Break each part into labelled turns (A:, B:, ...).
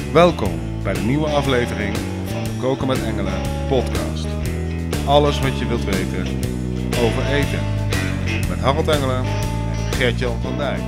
A: Welkom bij de nieuwe aflevering van de Koken met Engelen podcast. Alles wat je wilt weten over eten. Met Harold Engelen en Gert-Jan van Dijk.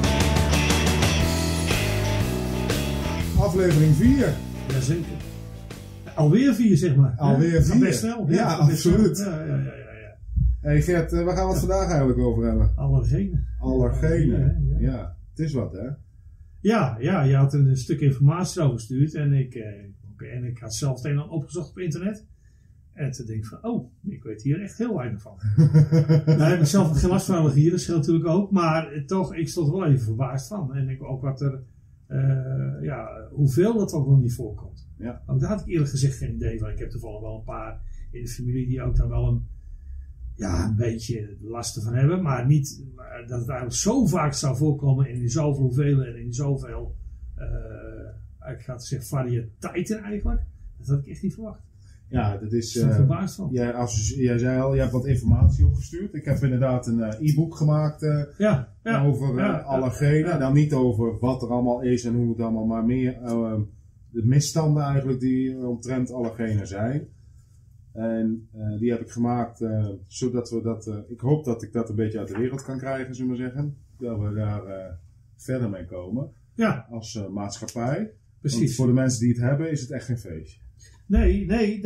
B: Aflevering 4.
C: Jazeker. Alweer 4, zeg maar.
B: Alweer 4.
C: Best snel.
B: Ja, absoluut.
C: Ja.
B: Hey Gert, waar gaan we het vandaag eigenlijk over hebben?
C: Allergenen.
B: Allergenen.
C: Ja.
B: Ja, het is wat hè?
C: Ja, je had er een stuk informatie over gestuurd en ik had zelf het een en ander opgezocht op internet. En toen denk ik van, ik weet hier echt heel weinig van. Nou, ik heb zelf geen last van allergieën, dat scheelt natuurlijk ook. Maar toch, ik stond er wel even verbaasd van. En ik ook wat er, hoeveel dat ook wel niet voorkomt.
B: Ja.
C: Ook daar had ik eerlijk gezegd geen idee van. Ik heb toevallig wel een paar in de familie die ook daar wel een beetje last van hebben. Maar niet dat het eigenlijk zo vaak zou voorkomen en in zoveel hoeveelheden en in zoveel ik ga zeggen variëteiten eigenlijk. Dat had ik echt niet verwacht.
B: Ja, dat is...
C: Ik ben verbaasd van.
B: Jij zei al, je hebt wat informatie opgestuurd. Ik heb inderdaad een e-book gemaakt over allergenen.
C: Ja.
B: Dan niet over wat er allemaal is en hoe het allemaal, maar meer de misstanden eigenlijk die omtrent allergenen zijn. En die heb ik gemaakt zodat we dat... ik hoop dat ik dat een beetje uit de wereld kan krijgen, zullen we zeggen. Dat we daar verder mee komen.
C: Ja.
B: Als maatschappij.
C: Precies.
B: Want voor de mensen die het hebben is het echt geen feestje.
C: Nee,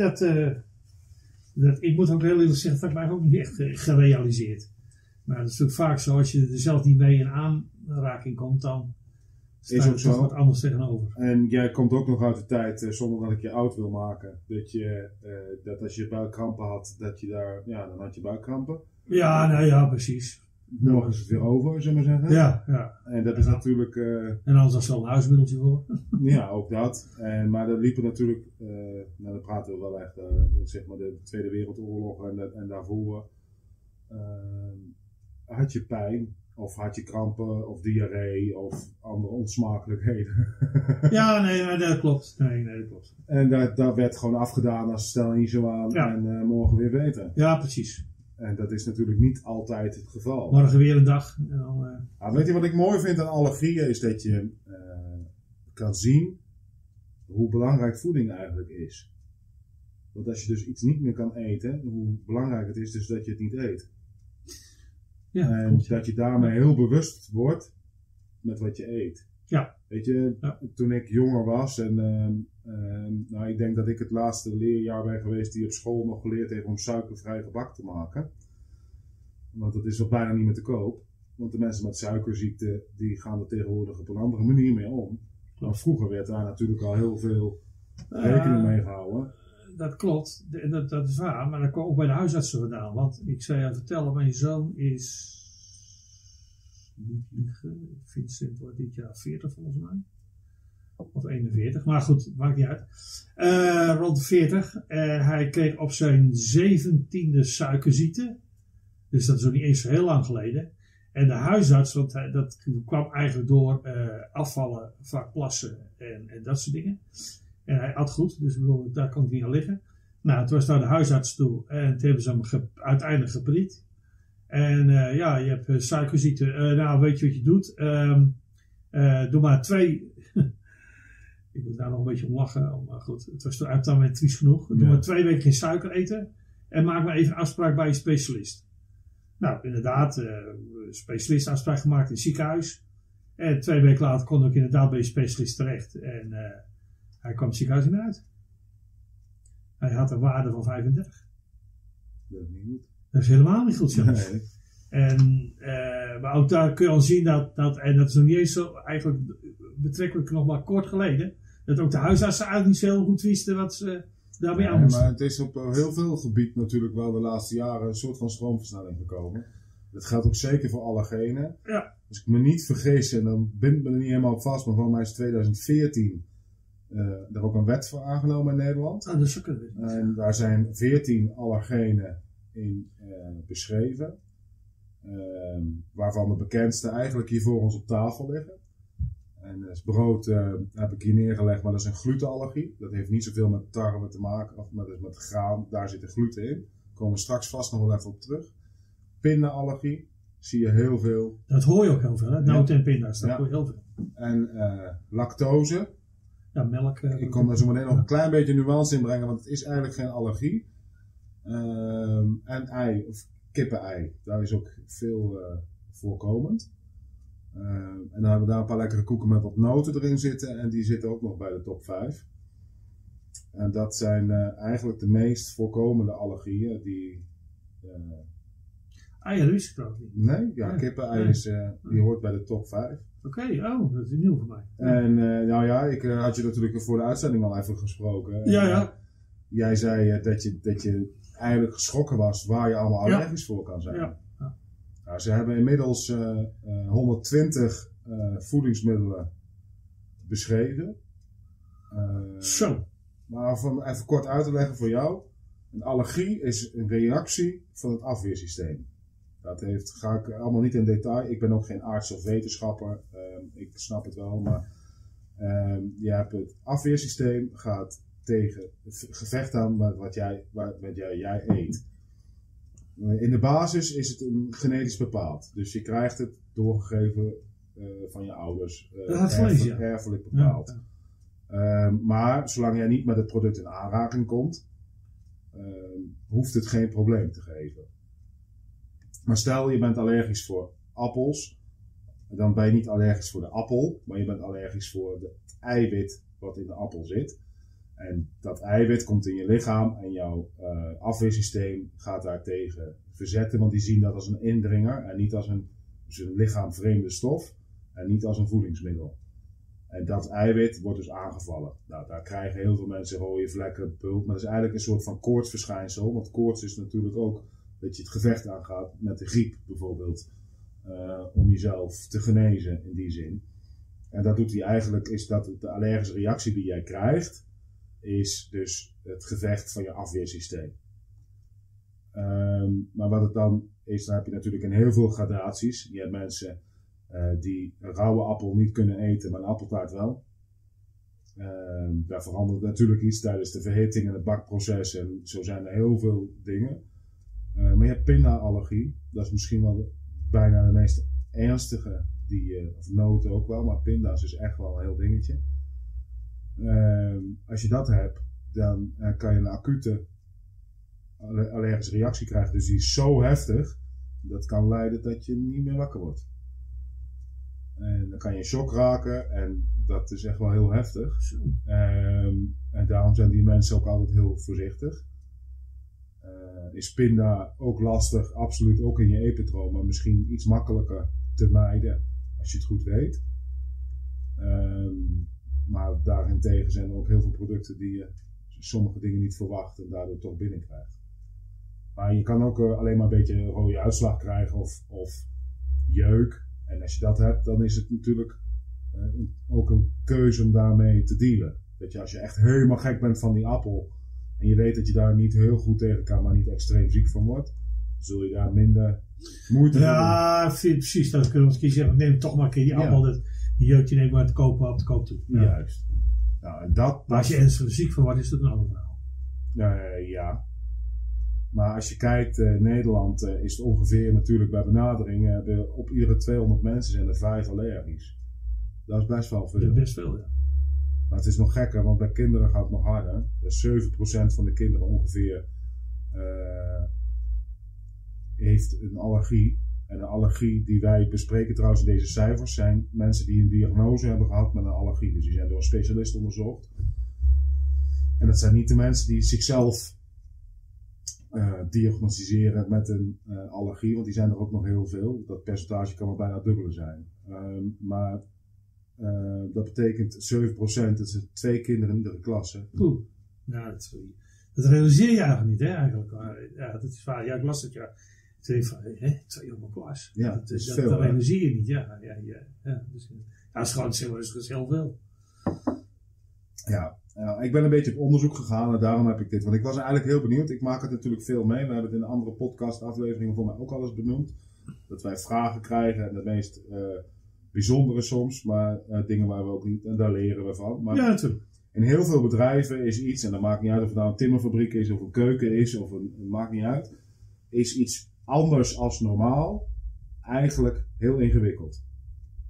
C: ik moet ook heel eerlijk zeggen, dat heb ik mij ook niet echt gerealiseerd. Maar dat is natuurlijk vaak zo, als je er zelf niet mee in aanraking komt, dan
B: Is ook
C: er
B: zo.
C: toch wat anders tegenover.
B: En jij komt ook nog uit de tijd, zonder dat ik je oud wil maken, dat als je buikkrampen had, dat je daar, dan had je buikkrampen.
C: Ja, precies.
B: Morgen is het weer over, zullen we zeggen.
C: Ja.
B: En dat is natuurlijk...
C: En anders was er wel een huismiddeltje voor.
B: Ja, ook dat. Maar er liepen natuurlijk, dan praten we wel echt, zeg maar de Tweede Wereldoorlog en daarvoor had je pijn, of had je krampen, of diarree, of andere onsmakelijkheden.
C: Ja, nee, dat klopt. Nee, dat klopt.
B: En daar werd gewoon afgedaan als stel niet zo aan en morgen weer beter.
C: Ja, precies.
B: En dat is natuurlijk niet altijd het geval.
C: Morgen weer een dag. En dan,
B: Weet je wat ik mooi vind aan allergieën? Is dat je kan zien hoe belangrijk voeding eigenlijk is. Want als je dus iets niet meer kan eten, hoe belangrijk het is dus dat je het niet eet.
C: ja,
B: En
C: klopt.
B: dat je daarmee heel bewust wordt met wat je eet.
C: Ja.
B: Weet je, toen ik jonger was en ik denk dat ik het laatste leerjaar ben geweest die op school nog geleerd heeft om suikervrij gebak te maken. Want dat is nog bijna niet meer te koop. Want de mensen met suikerziekte, die gaan er tegenwoordig op een andere manier mee om. Maar vroeger werd daar natuurlijk al heel veel rekening mee gehouden.
C: Dat klopt, dat is waar, maar dat kwam ook bij de huisartsen vandaan. Want ik zou je vertellen, mijn zoon is, niet liegen, Vincent wordt dit jaar 40 volgens mij. Of 41, maar goed, maakt niet uit. Rond de 40. Hij kreeg op zijn 17e suikerziekte. Dus dat is ook niet eens zo heel lang geleden. En de huisarts, want dat kwam eigenlijk door afvallen, vaak plassen en dat soort dingen. En hij at goed, dus daar kon het niet aan liggen. Nou, toen was daar de huisarts toe en toen hebben ze hem uiteindelijk geprikt. En je hebt suikerziekte. Weet je wat je doet? Doe maar 2... Ik moet daar nog een beetje om lachen, maar goed, het was toen uiteindelijk triest genoeg. Doe maar 2 weken geen suiker eten en maak maar even een afspraak bij je specialist. Nou, inderdaad, specialist afspraak gemaakt in het ziekenhuis. En 2 weken later kon ik inderdaad bij je specialist terecht. En hij kwam het ziekenhuis niet meer uit. Hij had een waarde van 35.
B: Dat is niet goed.
C: Dat is helemaal niet goed zelfs.
B: Nee.
C: En, maar ook daar kun je al zien en dat is nog niet eens zo, eigenlijk betrekkelijk nog maar kort geleden, dat ook de huisartsen eigenlijk niet zo heel goed wisten wat ze daarmee aan moesten.
B: Maar het is op heel veel gebied natuurlijk wel de laatste jaren een soort van stroomversnelling gekomen. Dat geldt ook zeker voor allergenen.
C: Ja.
B: Als ik me niet vergis, en dan bind me er niet helemaal op vast, maar voor mij is 2014 er ook een wet voor aangenomen in Nederland.
C: Dat is ook een
B: En daar zijn 14 allergenen in beschreven. Waarvan de bekendste eigenlijk hier voor ons op tafel liggen. En het brood heb ik hier neergelegd, maar dat is een glutenallergie. Dat heeft niet zoveel met tarwe te maken, of met graan. Daar zit gluten in. Daar komen we straks vast nog wel even op terug. Pindaallergie zie je heel veel.
C: Dat hoor je ook heel veel, hè? Noten en pinda's, dat hoor je heel veel.
B: En lactose
C: Ja, melk.
B: Ik kon daar zo meteen nog een klein beetje nuance in brengen, want het is eigenlijk geen allergie. En ei, of kippen-ei, daar is ook veel voorkomend. En dan hebben we daar een paar lekkere koeken met wat noten erin zitten. En die zitten ook nog bij de top 5. En dat zijn eigenlijk de meest voorkomende allergieën die...
C: Eieren wist ik trouwens niet.
B: Nee, ja, kippen-ei is, die hoort bij de top 5.
C: Oké, dat is nieuw voor mij.
B: En nou ja, ik had je natuurlijk voor de uitzending al even gesproken.
C: Ja.
B: Jij zei dat je eigenlijk geschrokken was waar je allemaal allergisch voor kan zijn.
C: Ja.
B: Nou, ze hebben inmiddels 120 voedingsmiddelen beschreven.
C: Zo.
B: Maar om even kort uit te leggen voor jou. Een allergie is een reactie van het afweersysteem. Dat ga ik allemaal niet in detail. Ik ben ook geen arts of wetenschapper. Ik snap het wel. Maar je hebt het afweersysteem gaat tegen gevecht aan met wat jij eet. In de basis is het genetisch bepaald. Dus je krijgt het doorgegeven van je ouders. Erfelijk bepaald. Ja. Maar zolang jij niet met het product in aanraking komt, hoeft het geen probleem te geven. Maar stel je bent allergisch voor appels, dan ben je niet allergisch voor de appel, maar je bent allergisch voor het eiwit wat in de appel zit. En dat eiwit komt in je lichaam en jouw afweersysteem gaat daartegen verzetten, want die zien dat als een indringer en niet als een lichaam vreemde stof en niet als een voedingsmiddel. En dat eiwit wordt dus aangevallen. Nou, daar krijgen heel veel mensen rode vlekken, pulp, maar dat is eigenlijk een soort van koortsverschijnsel, want koorts is natuurlijk ook dat je het gevecht aangaat met de griep bijvoorbeeld, om jezelf te genezen in die zin. En dat doet hij eigenlijk, is dat de allergische reactie die jij krijgt, is dus het gevecht van je afweersysteem. Maar wat het dan is, dan heb je natuurlijk in heel veel gradaties. Je hebt mensen die een rauwe appel niet kunnen eten, maar een appeltaart wel. Daar verandert natuurlijk iets tijdens de verhitting en het bakproces en zo zijn er heel veel dingen. Maar je hebt pinda-allergie, dat is misschien wel bijna de meest ernstige, of noten ook wel, maar pinda's is echt wel een heel dingetje. Als je dat hebt, dan kan je een acute allergische reactie krijgen. Dus die is zo heftig, dat kan leiden dat je niet meer wakker wordt. En dan kan je in shock raken en dat is echt wel heel heftig. En daarom zijn die mensen ook altijd heel voorzichtig. Is pinda ook lastig, absoluut ook in je eetpatroon, maar misschien iets makkelijker te mijden als je het goed weet. Maar daarentegen zijn er ook heel veel producten die je sommige dingen niet verwacht en daardoor toch binnenkrijgt. Maar je kan ook alleen maar een beetje een rode uitslag krijgen of jeuk. En als je dat hebt, dan is het natuurlijk ook een keuze om daarmee te dealen. Dat je als je echt helemaal gek bent van die appel en je weet dat je daar niet heel goed tegen kan, maar niet extreem ziek van wordt, zul je daar minder moeite doen.
C: Ja, precies. Dat kunnen we eens zeggen. Neem toch maar een keer die appel, die jeukje neem maar op de koop toe.
B: Ja. Juist. Nou, en maar
C: als je ernstig ziek van wordt, is dat een ander verhaal.
B: Ja. Maar als je kijkt, Nederland is het ongeveer natuurlijk bij benadering, op iedere 200 mensen zijn er 5 allergisch. Dat is best wel veel.
C: Dat is best veel, ja.
B: Maar het is nog gekker, want bij kinderen gaat het nog harder. Dus 7% van de kinderen ongeveer heeft een allergie. En een allergie die wij bespreken trouwens in deze cijfers zijn mensen die een diagnose hebben gehad met een allergie. Dus die zijn door een specialist onderzocht. En dat zijn niet de mensen die zichzelf diagnosticeren met een allergie, want die zijn er ook nog heel veel. Dat percentage kan wel bijna dubbele zijn. Maar dat betekent 7%, dat zijn 2 kinderen in iedere klasse.
C: Ja, dat realiseer je eigenlijk niet, hè, eigenlijk. Ja, dat is waar. Ja, ik las het, ja. 2 op een klas.
B: Ja,
C: dat is
B: veel,
C: dat realiseer je niet, ja. Dus, dat is gewoon heel veel.
B: Ja, ik ben een beetje op onderzoek gegaan en daarom heb ik dit. Want ik was eigenlijk heel benieuwd. Ik maak het natuurlijk veel mee. We hebben het in andere podcast-afleveringen voor mij ook al eens benoemd. Dat wij vragen krijgen en de meest bijzondere soms, maar dingen waar we ook niet, en daar leren we van. Maar
C: ja, natuurlijk.
B: In heel veel bedrijven is iets, en dat maakt niet uit of het nou een timmerfabriek is, of een keuken is, of het maakt niet uit, is iets anders als normaal eigenlijk heel ingewikkeld.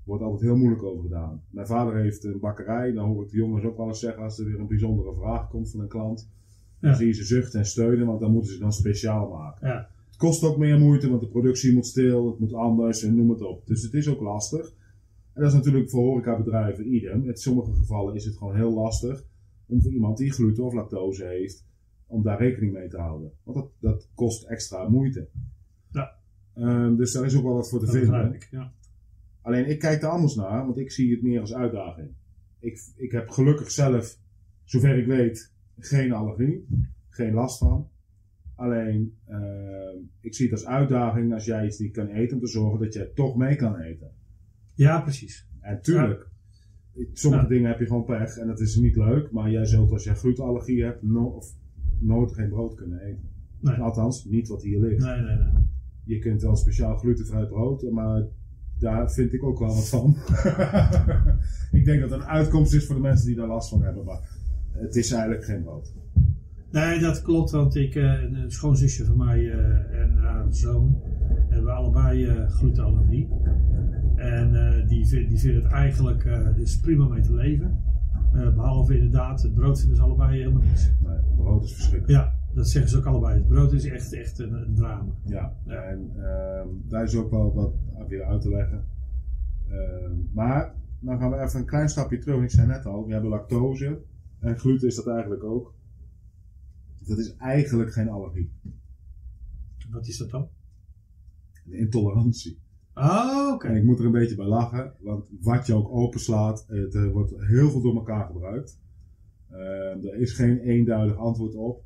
B: wordt altijd heel moeilijk over gedaan. Mijn vader heeft een bakkerij, dan hoor ik de jongens ook wel eens zeggen als er weer een bijzondere vraag komt van een klant. Dan zie je ze zuchten en steunen, want dan moeten ze dan speciaal maken.
C: Ja.
B: Het kost ook meer moeite, want de productie moet stil, het moet anders en noem het op. Dus het is ook lastig. En dat is natuurlijk voor horecabedrijven idem. In sommige gevallen is het gewoon heel lastig om voor iemand die gluten of lactose heeft, om daar rekening mee te houden. Want dat kost extra moeite.
C: Ja.
B: Dus daar is ook wel wat voor te
C: Dat
B: vinden.
C: begrijp ik, ja.
B: Alleen ik kijk er anders naar, want ik zie het meer als uitdaging. Ik heb gelukkig zelf, zover ik weet, geen allergie, geen last van. Alleen, ik zie het als uitdaging als jij iets niet kan eten, om te zorgen dat jij toch mee kan eten.
C: Ja, precies.
B: En tuurlijk, sommige dingen heb je gewoon pech en dat is niet leuk, maar jij zult als jij glutenallergie hebt, nooit geen brood kunnen eten.
C: Nee.
B: Althans, niet wat hier ligt.
C: Nee.
B: Je kunt wel speciaal glutenvrij brood, maar daar vind ik ook wel wat van. Ik denk dat het een uitkomst is voor de mensen die daar last van hebben, maar het is eigenlijk geen brood.
C: Nee, dat klopt, want een schoonzusje van mij en haar zoon hebben allebei glutenallergie. En die vinden het eigenlijk dus prima mee te leven. Behalve inderdaad, het brood vinden ze allebei helemaal niets.
B: Nee, het brood is verschrikkelijk.
C: Ja, dat zeggen ze ook allebei. Het brood is echt een drama.
B: Ja, en daar is ook wel wat weer uit te leggen. Maar dan gaan we even een klein stapje terug. Ik zei net al, we hebben lactose en gluten is dat eigenlijk ook. Dat is eigenlijk geen allergie.
C: Wat is dat dan?
B: Een intolerantie.
C: Ah, oké.
B: En ik moet er een beetje bij lachen, want wat je ook openslaat, er wordt heel veel door elkaar gebruikt. Er is geen eenduidig antwoord op.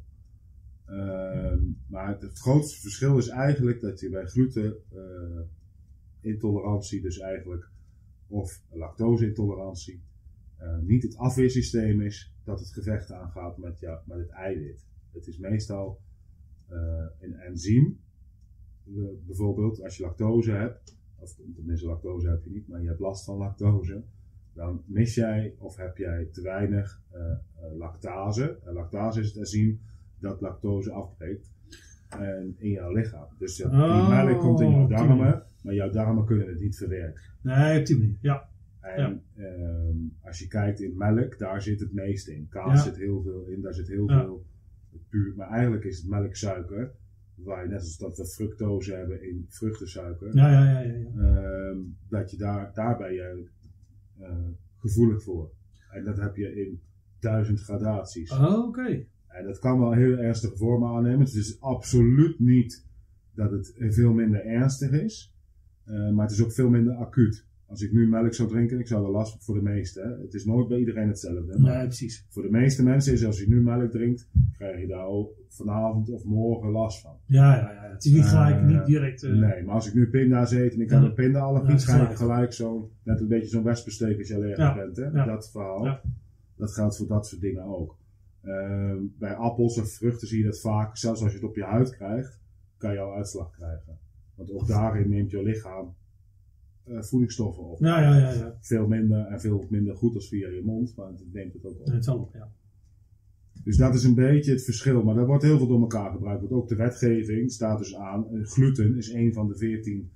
B: Maar het grootste verschil is eigenlijk dat je bij gluten intolerantie dus eigenlijk, of lactose intolerantie, niet het afweersysteem is dat het gevecht aangaat met het eiwit. Het is meestal een enzym. Bijvoorbeeld als je lactose hebt, of tenminste lactose heb je niet, maar je hebt last van lactose, dan mis jij of heb jij te weinig lactase. Lactase is het enzym dat lactose afbreekt in jouw lichaam. Dus die melk komt in jouw darmen, maar jouw darmen kunnen het niet verwerken.
C: Nee, op die manier, ja.
B: En als je kijkt in melk, daar zit het meeste in. Kaas zit heel veel in, daar zit heel veel puur. Maar eigenlijk is het melksuiker, waar je net als dat we fructose hebben in vruchtensuiker, dat je daar ben je gevoelig voor. En dat heb je in 1000 gradaties.
C: Oké.
B: En dat kan wel heel ernstige vormen aannemen. Het is absoluut niet dat het veel minder ernstig is, maar het is ook veel minder acuut. Als ik nu melk zou drinken, ik zou er last voor de meeste. Hè? Het is nooit bij iedereen hetzelfde.
C: Nee, precies.
B: Voor de meeste mensen is als je nu melk drinkt, krijg je daar ook vanavond of morgen last van.
C: Ja. Het is niet gelijk, niet direct.
B: Nee, maar als ik nu pinda's eet en ik heb een pindaallergie, ga ik gelijk net een beetje zo'n wespensteek als je allergisch bent. Hè?
C: Ja.
B: Dat verhaal. Dat geldt voor dat soort dingen ook. Bij appels of vruchten zie je dat vaak, zelfs als je het op je huid krijgt, kan je al uitslag krijgen. Want ook daarin neemt je lichaam voedingsstoffen op.
C: Ja.
B: Veel minder goed als via je mond, maar het neemt het ook op.
C: Het zal op, ja.
B: Dus dat is een beetje het verschil, maar daar wordt heel veel door elkaar gebruikt. Want ook de wetgeving staat dus aan, gluten is een van de 14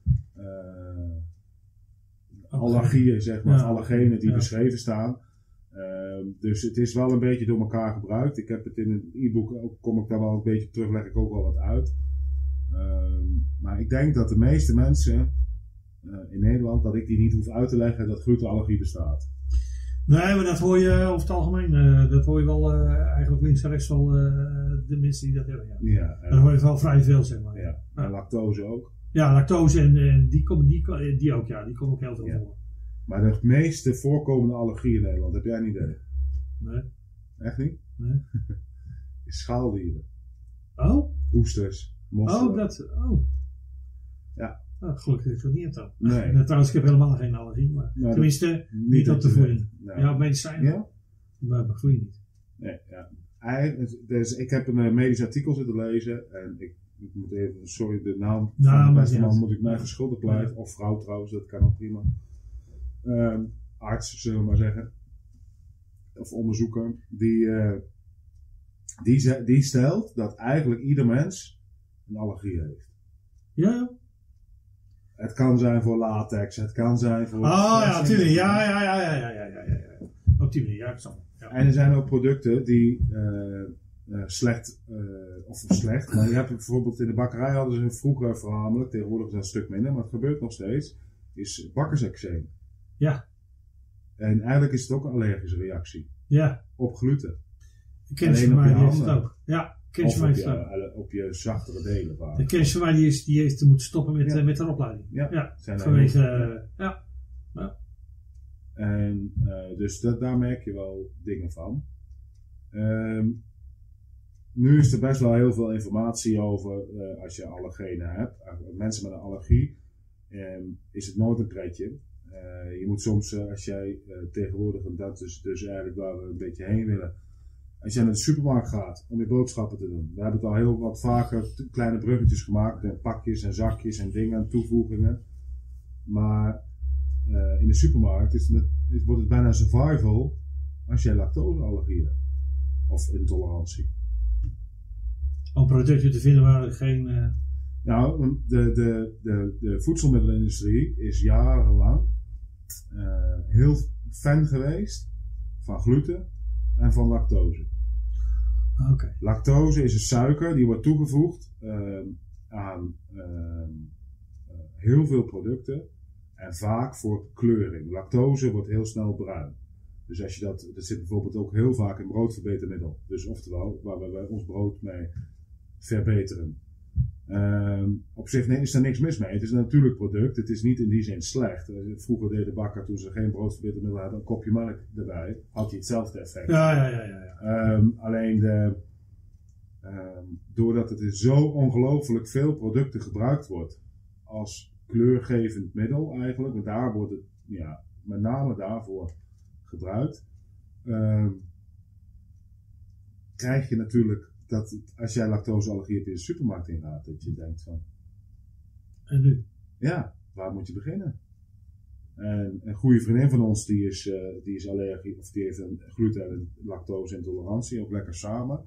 B: allergieën, zeg maar, allergenen die beschreven staan. Dus het is wel een beetje door elkaar gebruikt. Ik heb het in een e-book, kom ik daar wel een beetje op terug, leg ik ook wel wat uit. Maar ik denk dat de meeste mensen in Nederland, dat ik die niet hoef uit te leggen dat glutenallergie bestaat.
C: Nee, maar dat hoor je over het algemeen. Dat hoor je wel eigenlijk links en rechts wel de mensen die dat hebben. Ja. Dat hoor je wel vrij veel, zeg maar.
B: Ja. En lactose ook.
C: Ja, lactose en die ook, ja. Die komen ook heel veel voor.
B: Maar de meeste voorkomende allergie in Nederland, heb jij een idee?
C: Nee.
B: Echt niet?
C: Nee.
B: Is schaaldieren.
C: Oh?
B: Oesters, mosselen. Ja.
C: Oh, gelukkig dat ik dat niet heb dan.
B: Nee.
C: Trouwens, ik heb helemaal geen allergie, maar tenminste niet op de voeding.
B: Nee.
C: Ja, op medicijnen.
B: Ja?
C: Maar bij voeding niet.
B: Nee, ja. Dus ik heb een medisch artikel zitten lezen en ik moet even, sorry, de naam van de beste man moet ik mij verschuldigd pleiten, of vrouw trouwens, dat kan ook prima. Arts, zullen we maar zeggen, of onderzoeker, die stelt dat eigenlijk ieder mens een allergie heeft.
C: Ja.
B: Het kan zijn voor latex, het kan zijn voor...
C: Ja, natuurlijk. Ja. Op die manier, ja, ik snap. Ja.
B: En er zijn ook producten die slecht, maar je hebt bijvoorbeeld in de bakkerij hadden ze vroeger voornamelijk, tegenwoordig is dat een stuk minder, maar het gebeurt nog steeds, is bakkerseczeem.
C: Ja.
B: En eigenlijk is het ook een allergische reactie.
C: Ja.
B: Op gluten.
C: De kennis van mij die heeft het ook. Ja, kennis van mij heeft het ook.
B: Op je zachtere delen vaak.
C: De kennis van mij die heeft te moeten stoppen met de opleiding.
B: Ja.
C: Vanwege, ja.
B: En dus daar merk je wel dingen van. Nu is er best wel heel veel informatie over als je allergenen hebt. Mensen met een allergie is het nooit een pretje. Je moet soms, als jij tegenwoordig, en dat is dus eigenlijk waar we een beetje heen willen. Als jij naar de supermarkt gaat om je boodschappen te doen. We hebben het al heel wat vaker kleine bruggetjes gemaakt. Met pakjes en zakjes en dingen en toevoegingen. Maar in de supermarkt wordt het bijna survival als jij lactoseallergie hebt. Of intolerantie.
C: Om producten te vinden waar er geen...
B: Nou, de voedselmiddelenindustrie is jarenlang heel fan geweest van gluten en van lactose.
C: Okay.
B: Lactose is een suiker die wordt toegevoegd aan heel veel producten en vaak voor kleuring. Lactose wordt heel snel bruin. Dus als je dat zit bijvoorbeeld ook heel vaak in broodverbetermiddel. Dus oftewel, waar we ons brood mee verbeteren. Op zich is er niks mis mee. Het is een natuurlijk product. Het is niet in die zin slecht. Vroeger deed de bakker, toen ze geen broodverbetermiddel hadden, een kopje melk erbij. Had hij hetzelfde effect.
C: Ja.
B: Alleen doordat het in zo ongelooflijk veel producten gebruikt wordt als kleurgevend middel eigenlijk. Want daar wordt het met name daarvoor gebruikt. Krijg je natuurlijk dat als jij lactoseallergie hebt in de supermarkt ingaat, dat je denkt van...
C: En nu?
B: Ja, waar moet je beginnen? En een goede vriendin van ons, die is allergie, of die heeft een gluten- en lactose intolerantie, ook lekker samen.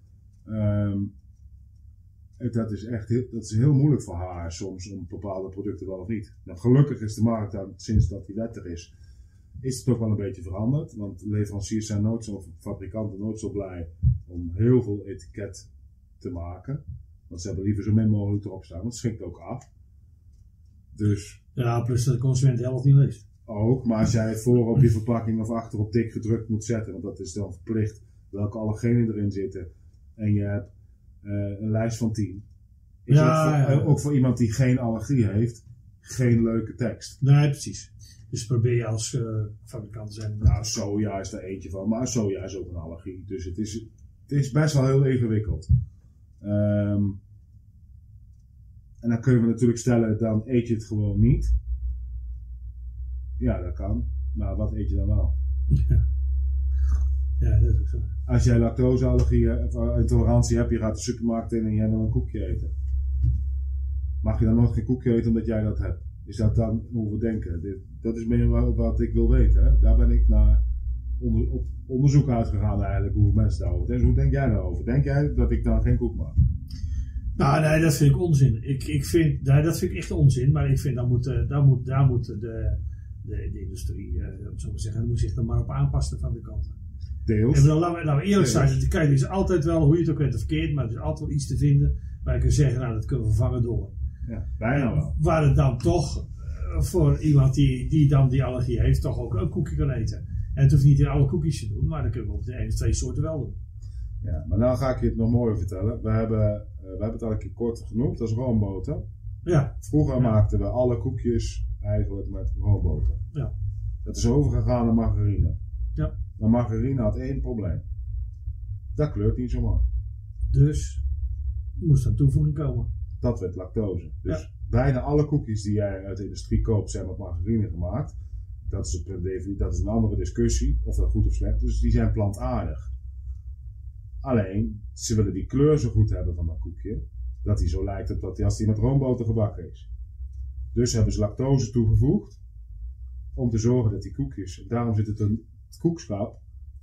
B: Dat is heel moeilijk voor haar soms om bepaalde producten wel of niet. Nou, gelukkig is de markt dan, sinds dat die wet er is het ook wel een beetje veranderd. Want leveranciers zijn fabrikanten nooit zo blij om heel veel etiket te maken. Want ze hebben liever zo min mogelijk erop staan, want het schrikt ook af. Dus...
C: Ja, plus dat de consument de helft niet leest.
B: Ook, maar als jij het voor op je verpakking of achter op dik gedrukt moet zetten, want dat is dan verplicht, welke allergenen erin zitten. En je hebt een lijst van 10. Ook voor iemand die geen allergie heeft, geen leuke tekst.
C: Nee, precies. Dus probeer je als fabrikant te zijn.
B: Nou, soja is daar eentje van, maar soja is ook een allergie. Dus het is best wel heel ingewikkeld. En dan kunnen we natuurlijk stellen, dan eet je het gewoon niet. Ja, dat kan. Maar wat eet je dan wel?
C: Ja, dat is ook zo.
B: Als jij lactoseallergie of intolerantie hebt, je gaat de supermarkt in en jij wil een koekje eten. Mag je dan nooit geen koekje eten omdat jij dat hebt? Is dat dan hoe we denken? Dat is meer wat ik wil weten. Hè? Daar ben ik naar op onderzoek uitgegaan eigenlijk, hoe mensen daarover denken. Dus hoe denk jij daarover? Denk jij dat ik dan geen koek mag?
C: Nou, nee, dat vind ik onzin. Dat vind ik echt onzin. Maar ik vind, daar moet de industrie, zo maar zeggen, moet zich dan maar op aanpassen, de fabrikanten.
B: Deels.
C: En laten we eerlijk zijn. Kijk, er is altijd wel, hoe je het ook bent of verkeerd, maar er is altijd wel iets te vinden waar je kunt zeggen, nou, dat kunnen we vervangen door.
B: Ja, bijna wel.
C: Waar het dan toch voor iemand die dan die allergie heeft, toch ook een koekje kan eten. En het hoeft niet in alle koekjes te doen, maar dan kunnen we op de 1 of 2 soorten wel doen.
B: Ja, maar nou ga ik je het nog mooier vertellen. We hebben het al een keer kort genoemd, dat is roomboter.
C: Ja.
B: Vroeger maakten we alle koekjes eigenlijk met roomboter.
C: Ja.
B: Dat is overgegaan naar margarine.
C: Ja.
B: Maar margarine had 1 probleem. Dat kleurt niet zo mooi.
C: Dus moest een toevoeging komen.
B: Dat werd lactose. Dus bijna alle koekjes die jij uit de industrie koopt zijn met margarine gemaakt. Dat is een andere discussie, of dat goed of slecht. Dus die zijn plantaardig. Alleen, ze willen die kleur zo goed hebben van dat koekje, dat die zo lijkt op dat als die met roomboter gebakken is. Dus hebben ze lactose toegevoegd, om te zorgen dat die koekjes, daarom zit het koekschap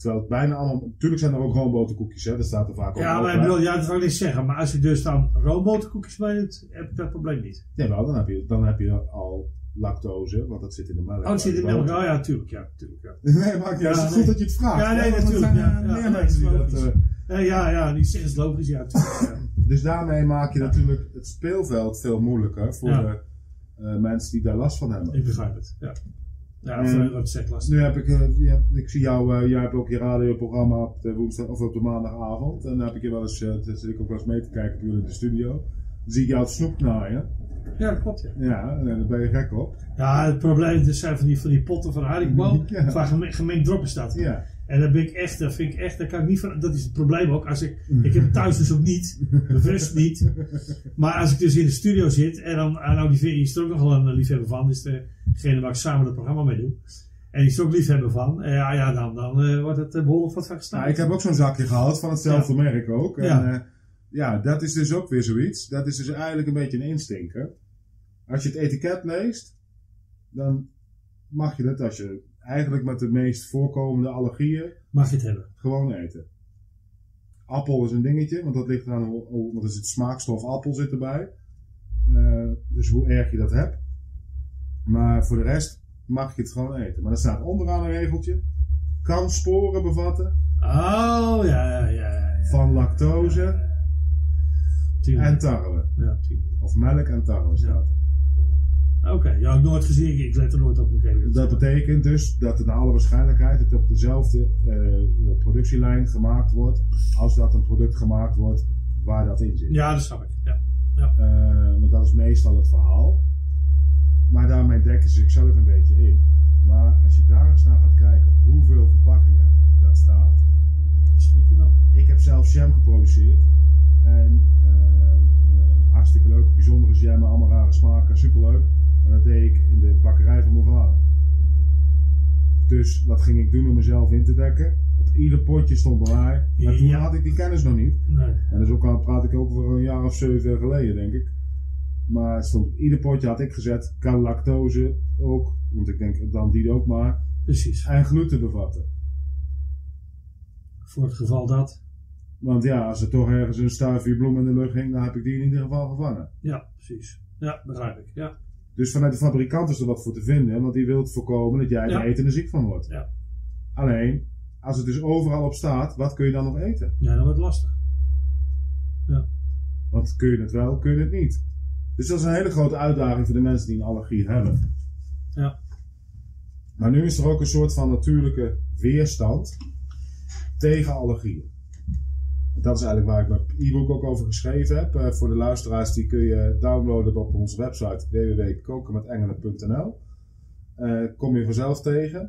B: Terwijl het bijna allemaal... Natuurlijk zijn er ook roomboterkoekjes, hè. Dat staat er vaak ook
C: Ja,
B: op.
C: maar ik bedoel, dat wil ik niet zeggen. Maar als je dus dan roomboterkoekjes meeneemt, heb ik dat probleem niet.
B: Ja, wel, dan heb je al lactose, want dat zit in de melk.
C: Oh, het zit in melk. Oh ja, tuurlijk. Ja.
B: Nee, maar ja, het is goed dat je het vraagt.
C: Ja, nee,
B: want
C: natuurlijk.
B: er zijn meer mensen die dat...
C: Ja, die is logisch. Ja, tuurlijk. Ja.
B: Dus daarmee maak je natuurlijk het speelveld veel moeilijker voor de mensen die daar last van hebben.
C: Ik begrijp het, ja. Ja, dat is echt lastig.
B: Nu heb ik zie jou, jij hebt ook je radioprogramma op de woensdag of op de maandagavond. En dan heb ik je wel eens, daar zit ik ook wel eens mee te kijken bij jullie in de studio. Dan zie ik jou het snoep naaien.
C: Ja, dat klopt, ja.
B: Ja, en daar ben je gek op.
C: Ja, het probleem is zijn van die potten van Haribo, van gemengd drop is dat.
B: Ja.
C: En dat vind ik echt, daar kan ik niet van, dat is het probleem ook. Ik heb het thuis dus ook niet, bewust niet. Maar als ik dus in de studio zit, en dan, die is er ook nog wel een liefhebber van, dus degene waar ik samen het programma mee doe. En die is er ook liefhebber van, dan wordt het behoorlijk wat van gestaan.
B: Ja, ik heb ook zo'n zakje gehad van hetzelfde merk ook. En, dat is dus ook weer zoiets. Dat is dus eigenlijk een beetje een instinker. Als je het etiket leest, dan mag je het, als je eigenlijk met de meest voorkomende allergieën,
C: mag je het hebben.
B: Gewoon eten. Appel is een dingetje, want dat ligt aan want er zit smaakstof appel zit erbij. Dus hoe erg je dat hebt. Maar voor de rest mag je het gewoon eten. Maar er staat onderaan een regeltje. Kan sporen bevatten.
C: Oh, ja.
B: Van lactose en tarwe.
C: Ja,
B: of melk en tarwe staat er.
C: Oké, ja, ik nooit gezien. Ik let er nooit op.
B: Dat betekent dus dat het naar alle waarschijnlijkheid het op dezelfde productielijn gemaakt wordt als dat een product gemaakt wordt waar dat in zit.
C: Ja, dat snap ik. Ja.
B: Want dat is meestal het verhaal. Maar daarmee dekken ze zichzelf een beetje in. Maar als je daar eens naar gaat kijken op hoeveel verpakkingen dat staat.
C: Schrik je wel.
B: Ik heb zelf jam geproduceerd. En hartstikke leuk, bijzondere jam, allemaal rare smaken, superleuk. Maar dat deed ik in de bakkerij van mijn vader. Dus wat ging ik doen om mezelf in te dekken? Op ieder potje stond bij mij. Maar toen had ik die kennis nog niet.
C: Nee.
B: En dus praat ik ook over een jaar of 7 geleden, denk ik. Maar het stond op ieder potje had ik gezet. Kan lactose ook. Want ik denk dan die ook maar.
C: Precies.
B: En gluten bevatten.
C: Voor het geval dat.
B: Want ja, als er toch ergens een stuifje bloem in de lucht ging, dan heb ik die in ieder geval gevangen.
C: Ja, precies. Ja, begrijp ik. Ja.
B: Dus vanuit de fabrikant is er wat voor te vinden, want die wil voorkomen dat jij er eten en ziek van wordt.
C: Ja.
B: Alleen, als het dus overal op staat, wat kun je dan nog eten?
C: Ja, dan wordt het lastig. Ja.
B: Want kun je het wel, kun je het niet. Dus dat is een hele grote uitdaging voor de mensen die een allergie hebben.
C: Ja.
B: Maar nu is er ook een soort van natuurlijke weerstand tegen allergieën. Dat is eigenlijk waar ik mijn e-book ook over geschreven heb. Voor de luisteraars, die kun je downloaden op onze website www.kokenmetengelen.nl. Kom je vanzelf tegen.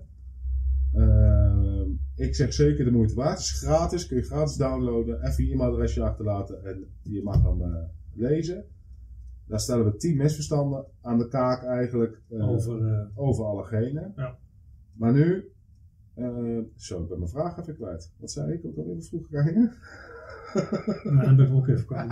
B: Ik zeg zeker de moeite waard. Het is gratis, kun je gratis downloaden. Even je e-mailadresje achterlaten en je mag hem lezen. Daar stellen we 10 misverstanden aan de kaak eigenlijk over allergenen.
C: Ja. Maar
B: nu, ik ben mijn vraag even kwijt. Wat zei ik ook alweer vroeg gegaan?
C: Nou, dan ben ik ook even kwijt.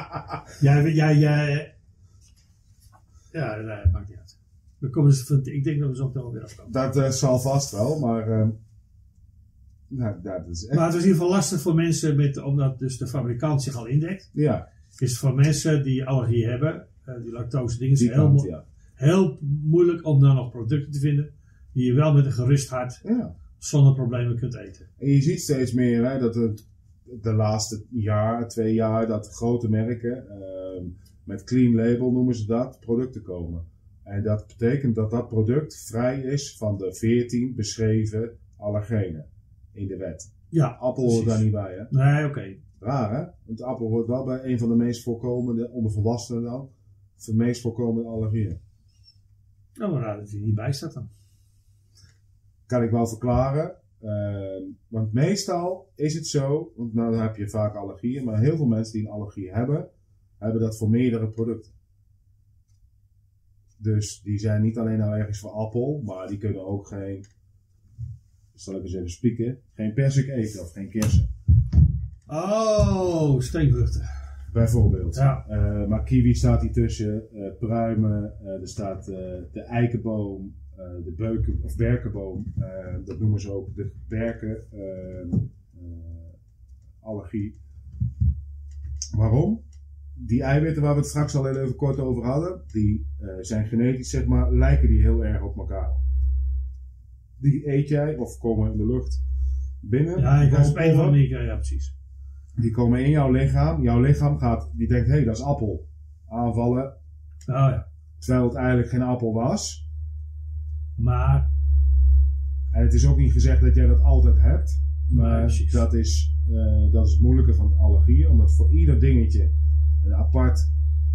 C: Ja, nee, maakt niet uit. Ik denk dat we zo ook wel weer afkomen.
B: Dat zal vast wel, maar... dat is echt...
C: Maar het is in ieder geval lastig voor mensen, omdat dus de fabrikant zich al indekt.
B: Ja.
C: Is voor mensen die allergie hebben, die lactose dingen, is heel moeilijk om dan nog producten te vinden die je wel met een gerust hart zonder problemen kunt eten.
B: En je ziet steeds meer dat de laatste 2 jaar dat grote merken met clean label noemen ze dat, producten komen. En dat betekent dat dat product vrij is van de 14 beschreven allergenen in de wet.
C: Ja,
B: appel hoort daar niet bij, hè?
C: Nee, oké.
B: Raar, hè? Want de appel hoort wel bij een van de meest voorkomende, onder volwassenen dan, de meest voorkomende allergieën.
C: Nou, maar raar dat hij niet bij staat dan.
B: Kan ik wel verklaren. Want meestal is het zo, want nou dan heb je vaak allergieën, maar heel veel mensen die een allergie hebben dat voor meerdere producten. Dus die zijn niet alleen allergisch voor appel, maar die kunnen ook geen, zal ik eens even spieken, geen persik eten of geen kersen.
C: Oh, steenvruchten.
B: Bijvoorbeeld.
C: Ja.
B: Maar kiwi staat hier tussen, pruimen, er staat de eikenboom, de beuken of berkenboom, dat noemen ze ook de berkenallergie. Waarom? Die eiwitten waar we het straks al heel even kort over hadden, die zijn genetisch, zeg maar, lijken die heel erg op elkaar. Die eet jij of komen in de lucht binnen.
C: Ja, ik ga spelen van die, ja, precies.
B: Die komen in jouw lichaam. Jouw lichaam die denkt, hé, dat is appel. Aanvallen.
C: Oh, ja.
B: Terwijl het eigenlijk geen appel was.
C: Maar.
B: En het is ook niet gezegd dat jij dat altijd hebt. Maar dat is het moeilijke van allergieën. Omdat voor ieder dingetje een apart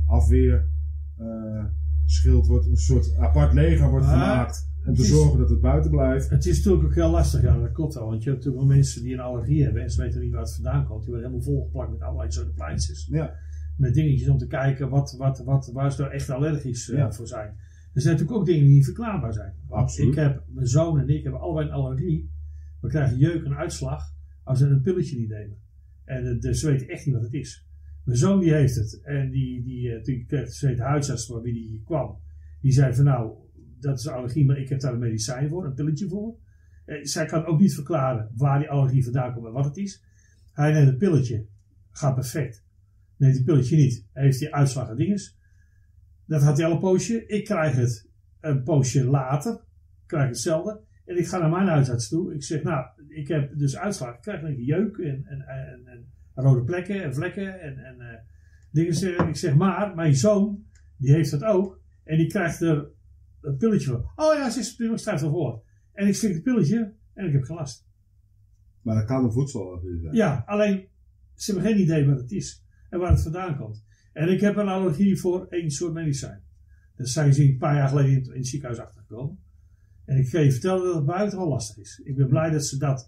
B: afweerschild wordt. Een soort apart leger wordt gemaakt. Om te zorgen dat het buiten blijft.
C: Het is natuurlijk ook heel lastig, ja, dat klopt wel. Want je hebt natuurlijk wel mensen die een allergie hebben en ze weten niet waar het vandaan komt. Die worden helemaal volgeplakt met allerlei soorten pleintjes.
B: Ja.
C: Met dingetjes om te kijken waar ze nou echt allergisch voor zijn. Er zijn natuurlijk ook dingen die niet verklaarbaar zijn.
B: Absoluut.
C: Mijn zoon en ik hebben allebei een allergie. We krijgen jeuk en uitslag als we een pilletje niet nemen. En dus ze weten echt niet wat het is. Mijn zoon die heeft het. En die kreeg de huisarts waar wie die kwam. Die zei van nou, dat is allergie, maar ik heb daar een medicijn voor, een pilletje voor. Zij kan ook niet verklaren waar die allergie vandaan komt en wat het is. Hij neemt een pilletje, gaat perfect. Neemt die pilletje niet, heeft die uitslag en dinges. Dat had hij al een poosje. Ik krijg het een poosje later, krijg hetzelfde. En ik ga naar mijn huisarts toe. Ik zeg, nou, ik heb dus uitslag. Ik krijg een jeuk en rode plekken en vlekken en dingen. Ik zeg, maar mijn zoon, die heeft dat ook. En die krijgt er een pilletje voor. Oh ja, ze is prima, staat ervoor. En ik slik het pilletje en ik heb geen last.
B: Maar dat kan een voedselallergie zijn.
C: Ja, alleen ze hebben geen idee wat het is en waar het vandaan komt. En ik heb een allergie voor één soort medicijn. Dat zijn ze een paar jaar geleden in het ziekenhuis achtergekomen. En ik ga je vertellen dat het buitengewoon lastig is. Ik ben blij dat ze dat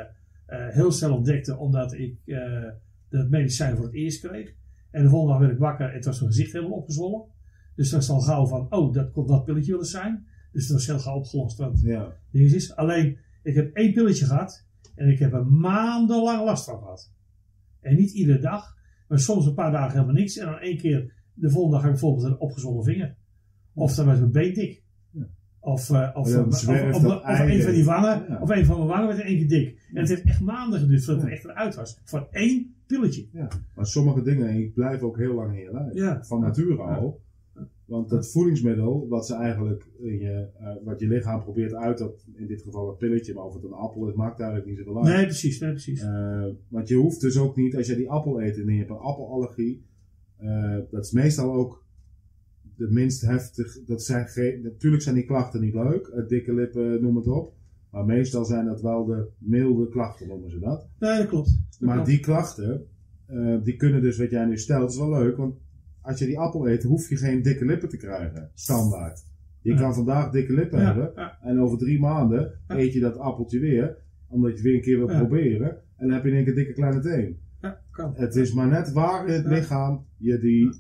C: heel snel ontdekten, omdat ik dat medicijn voor het eerst kreeg. En de volgende dag werd ik wakker en het was mijn gezicht helemaal opgezwollen. Dus dat is al gauw van, oh, dat kon dat pilletje willen zijn. Dus dat was heel gauw opgelost. Wat dingen is. Alleen, ik heb 1 pilletje gehad en ik heb er maandenlang last van gehad. En niet iedere dag, maar soms een paar dagen helemaal niks. En dan 1 keer, de volgende dag heb ik bijvoorbeeld een opgezwollen vinger. Of dan was mijn been dik. Ja. Of een van die wangen, ja. Of een van mijn wangen werd in 1 keer dik. En het heeft echt maanden geduurd voordat het echt eruit was. Voor 1 pilletje.
B: Ja. Maar sommige dingen blijven ook heel lang in je lijf. Ja. Van nature al. Want dat voedingsmiddel, wat ze eigenlijk wat je lichaam probeert uit, dat, in dit geval een pilletje, maar of het een appel is, maakt eigenlijk niet zoveel uit.
C: Nee, precies.
B: Want je hoeft dus ook niet, als je die appel eet en je hebt een appelallergie, dat is meestal ook de minst heftig. Natuurlijk zijn die klachten niet leuk, dikke lippen, noem het op. Maar meestal zijn dat wel de milde klachten, noemen ze dat.
C: Nee, dat klopt.
B: Die klachten, die kunnen dus, wat jij nu stelt, is wel leuk, want als je die appel eet, hoef je geen dikke lippen te krijgen. Standaard. Je kan vandaag dikke lippen hebben. En over 3 maanden eet je dat appeltje weer. Omdat je het weer een keer wil proberen. En dan heb je in één keer dikke kleine teen.
C: Kan.
B: Het is maar net waar in het lichaam je die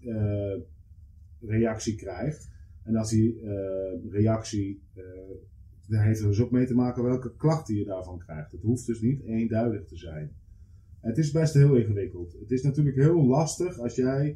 B: reactie krijgt. En als die reactie... daar heeft er dus ook mee te maken welke klachten je daarvan krijgt. Het hoeft dus niet eenduidig te zijn. Het is best heel ingewikkeld. Het is natuurlijk heel lastig als jij...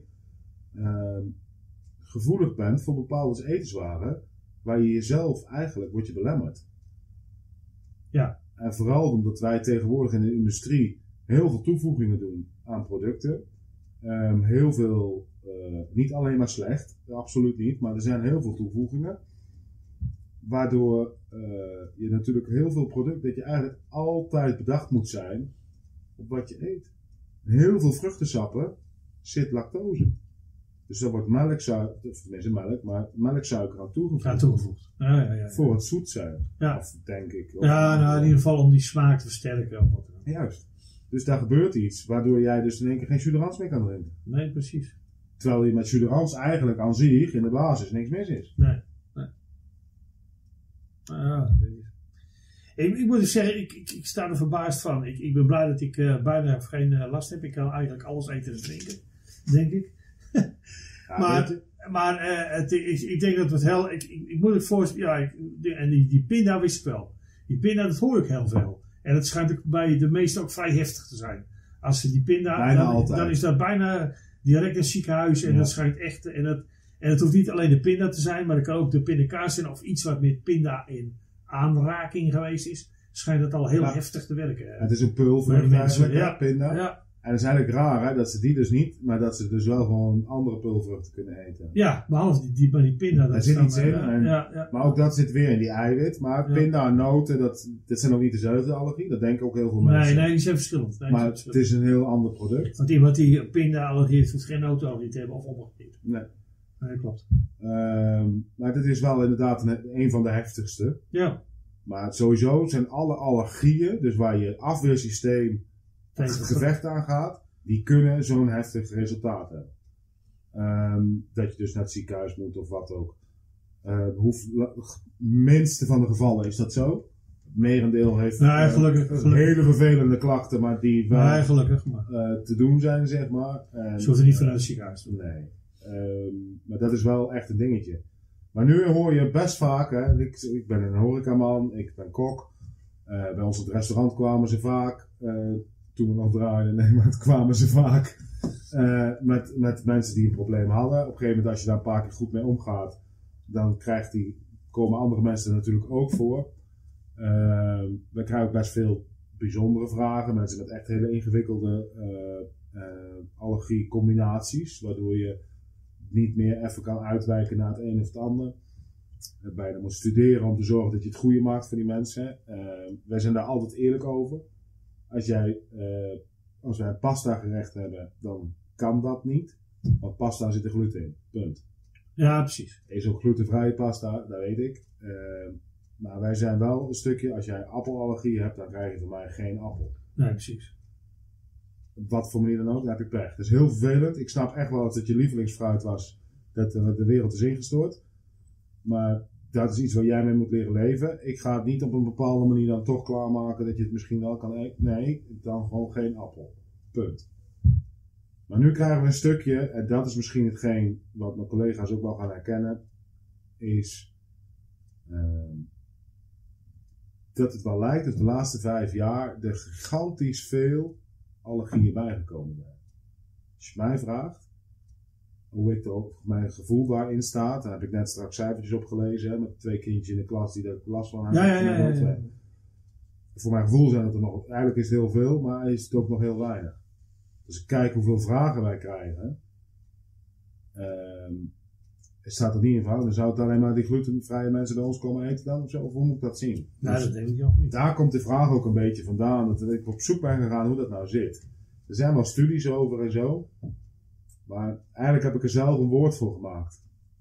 B: gevoelig bent voor bepaalde etenswaren waar je jezelf eigenlijk wordt je belemmerd.
C: Ja.
B: En vooral omdat wij tegenwoordig in de industrie heel veel toevoegingen doen aan producten. Heel veel, niet alleen maar slecht, absoluut niet, maar er zijn heel veel toevoegingen. Waardoor je natuurlijk heel veel producten, dat je eigenlijk altijd bedacht moet zijn op wat je eet. Heel veel vruchtensappen zit lactose. Dus daar wordt melksuiker aan toegevoegd.
C: Ja.
B: Voor het zoet zijn.
C: Ja.
B: Of denk ik.
C: In ieder geval om die smaak te versterken.
B: Juist. Dus daar gebeurt iets waardoor jij dus in één keer geen Suderans meer kan drinken.
C: Nee, precies.
B: Terwijl je met Suderans eigenlijk aan zich in de basis niks mis is.
C: Nee. Ik moet zeggen, ik sta er verbaasd van. Ik ben blij dat ik bijna geen last heb. Ik kan eigenlijk alles eten en drinken, denk ik. Ik denk dat het heel... Ik moet het voorstellen... en die pinda wist ik wel. Die pinda, dat hoor ik heel veel. En dat schijnt ook bij de meesten ook vrij heftig te zijn. Als ze die pinda... Dan is dat bijna direct een ziekenhuis. En dat schijnt echt... En het hoeft niet alleen de pinda te zijn, maar het kan ook de pindakaas zijn of iets wat met pinda in aanraking geweest is. Schijnt het al heel heftig te werken.
B: Het is een pulver eigenlijk, pinda.
C: Ja.
B: En het is eigenlijk raar hè, dat ze die dus niet, maar dat ze dus wel gewoon andere pulvruchten kunnen eten.
C: Ja, behalve die pinda.
B: Daar zit iets in.
C: Ja.
B: Maar ook dat zit weer in die eiwit. Maar pinda en noten, dat zijn ook niet dezelfde allergie. Dat denken ook heel veel mensen.
C: Nee, die zijn verschillend.
B: Maar het is een heel ander product.
C: Want iemand die pinda-allergie heeft, hoeft geen notenallergie te hebben of omgekeerd.
B: Nee,
C: klopt.
B: Maar dit is wel inderdaad een van de heftigste.
C: Ja.
B: Maar sowieso zijn alle allergieën, dus waar je afweersysteem het gevecht aan gaat, die kunnen zo'n heftig resultaat hebben. Dat je dus naar het ziekenhuis moet of wat ook. Minste van de gevallen is dat zo. Het merendeel heeft
C: gelukkig.
B: hele vervelende klachten, maar die wel
C: gelukkig,
B: te doen zijn, zeg maar.
C: Ze hoeven niet vanuit het ziekenhuis te doen.
B: Nee. Maar dat is wel echt een dingetje. Maar nu hoor je best vaak, hè, ik ben een horecaman, ik ben kok. Bij ons op het restaurant kwamen ze vaak, toen we nog draaiden, maar kwamen ze vaak met mensen die een probleem hadden. Op een gegeven moment, als je daar een paar keer goed mee omgaat, dan komen andere mensen er natuurlijk ook voor. We krijgen ook best veel bijzondere vragen, mensen met echt hele ingewikkelde allergiecombinaties, waardoor je niet meer even kan uitwijken naar het een of het ander. Bijna moet studeren om te zorgen dat je het goede maakt voor die mensen. Wij zijn daar altijd eerlijk over. Als wij een pasta gerecht hebben, dan kan dat niet. Want pasta zit er gluten in. Punt.
C: Ja, precies.
B: Er is ook glutenvrije pasta, dat weet ik. Maar wij zijn wel een stukje, als jij appelallergie hebt, dan krijg je van mij geen appel.
C: Nee, precies.
B: Op wat voor manier dan ook, dan heb je pech. Dat is heel vervelend. Ik snap echt wel dat het je lievelingsfruit was, dat de wereld is ingestort. Maar dat is iets waar jij mee moet leren leven. Ik ga het niet op een bepaalde manier dan toch klaarmaken dat je het misschien wel kan eten. Nee, dan gewoon geen appel. Punt. Maar nu krijgen we een stukje, en dat is misschien hetgeen wat mijn collega's ook wel gaan herkennen, is dat het wel lijkt dat de laatste 5 jaar er gigantisch veel allergieën bijgekomen zijn. Als je mij vraagt hoe ik er mijn gevoel daarin staat, dan heb ik net straks cijfertjes opgelezen, hè, met 2 kindjes in de klas die er last van hebben. Ja. Voor mijn gevoel zijn het er nog, eigenlijk is het heel veel, maar is het ook nog heel weinig. Dus ik kijk hoeveel vragen wij krijgen. Het staat er niet in verhouden. Dan zou het alleen maar die glutenvrije mensen bij ons komen eten dan of zo? Of hoe moet ik dat zien?
C: Nou, dat denk ik ook niet.
B: Daar komt de vraag ook een beetje vandaan. Dat ik op zoek ben gegaan hoe dat nou zit. Er zijn wel studies over en zo. Maar eigenlijk heb ik er zelf een woord voor gemaakt.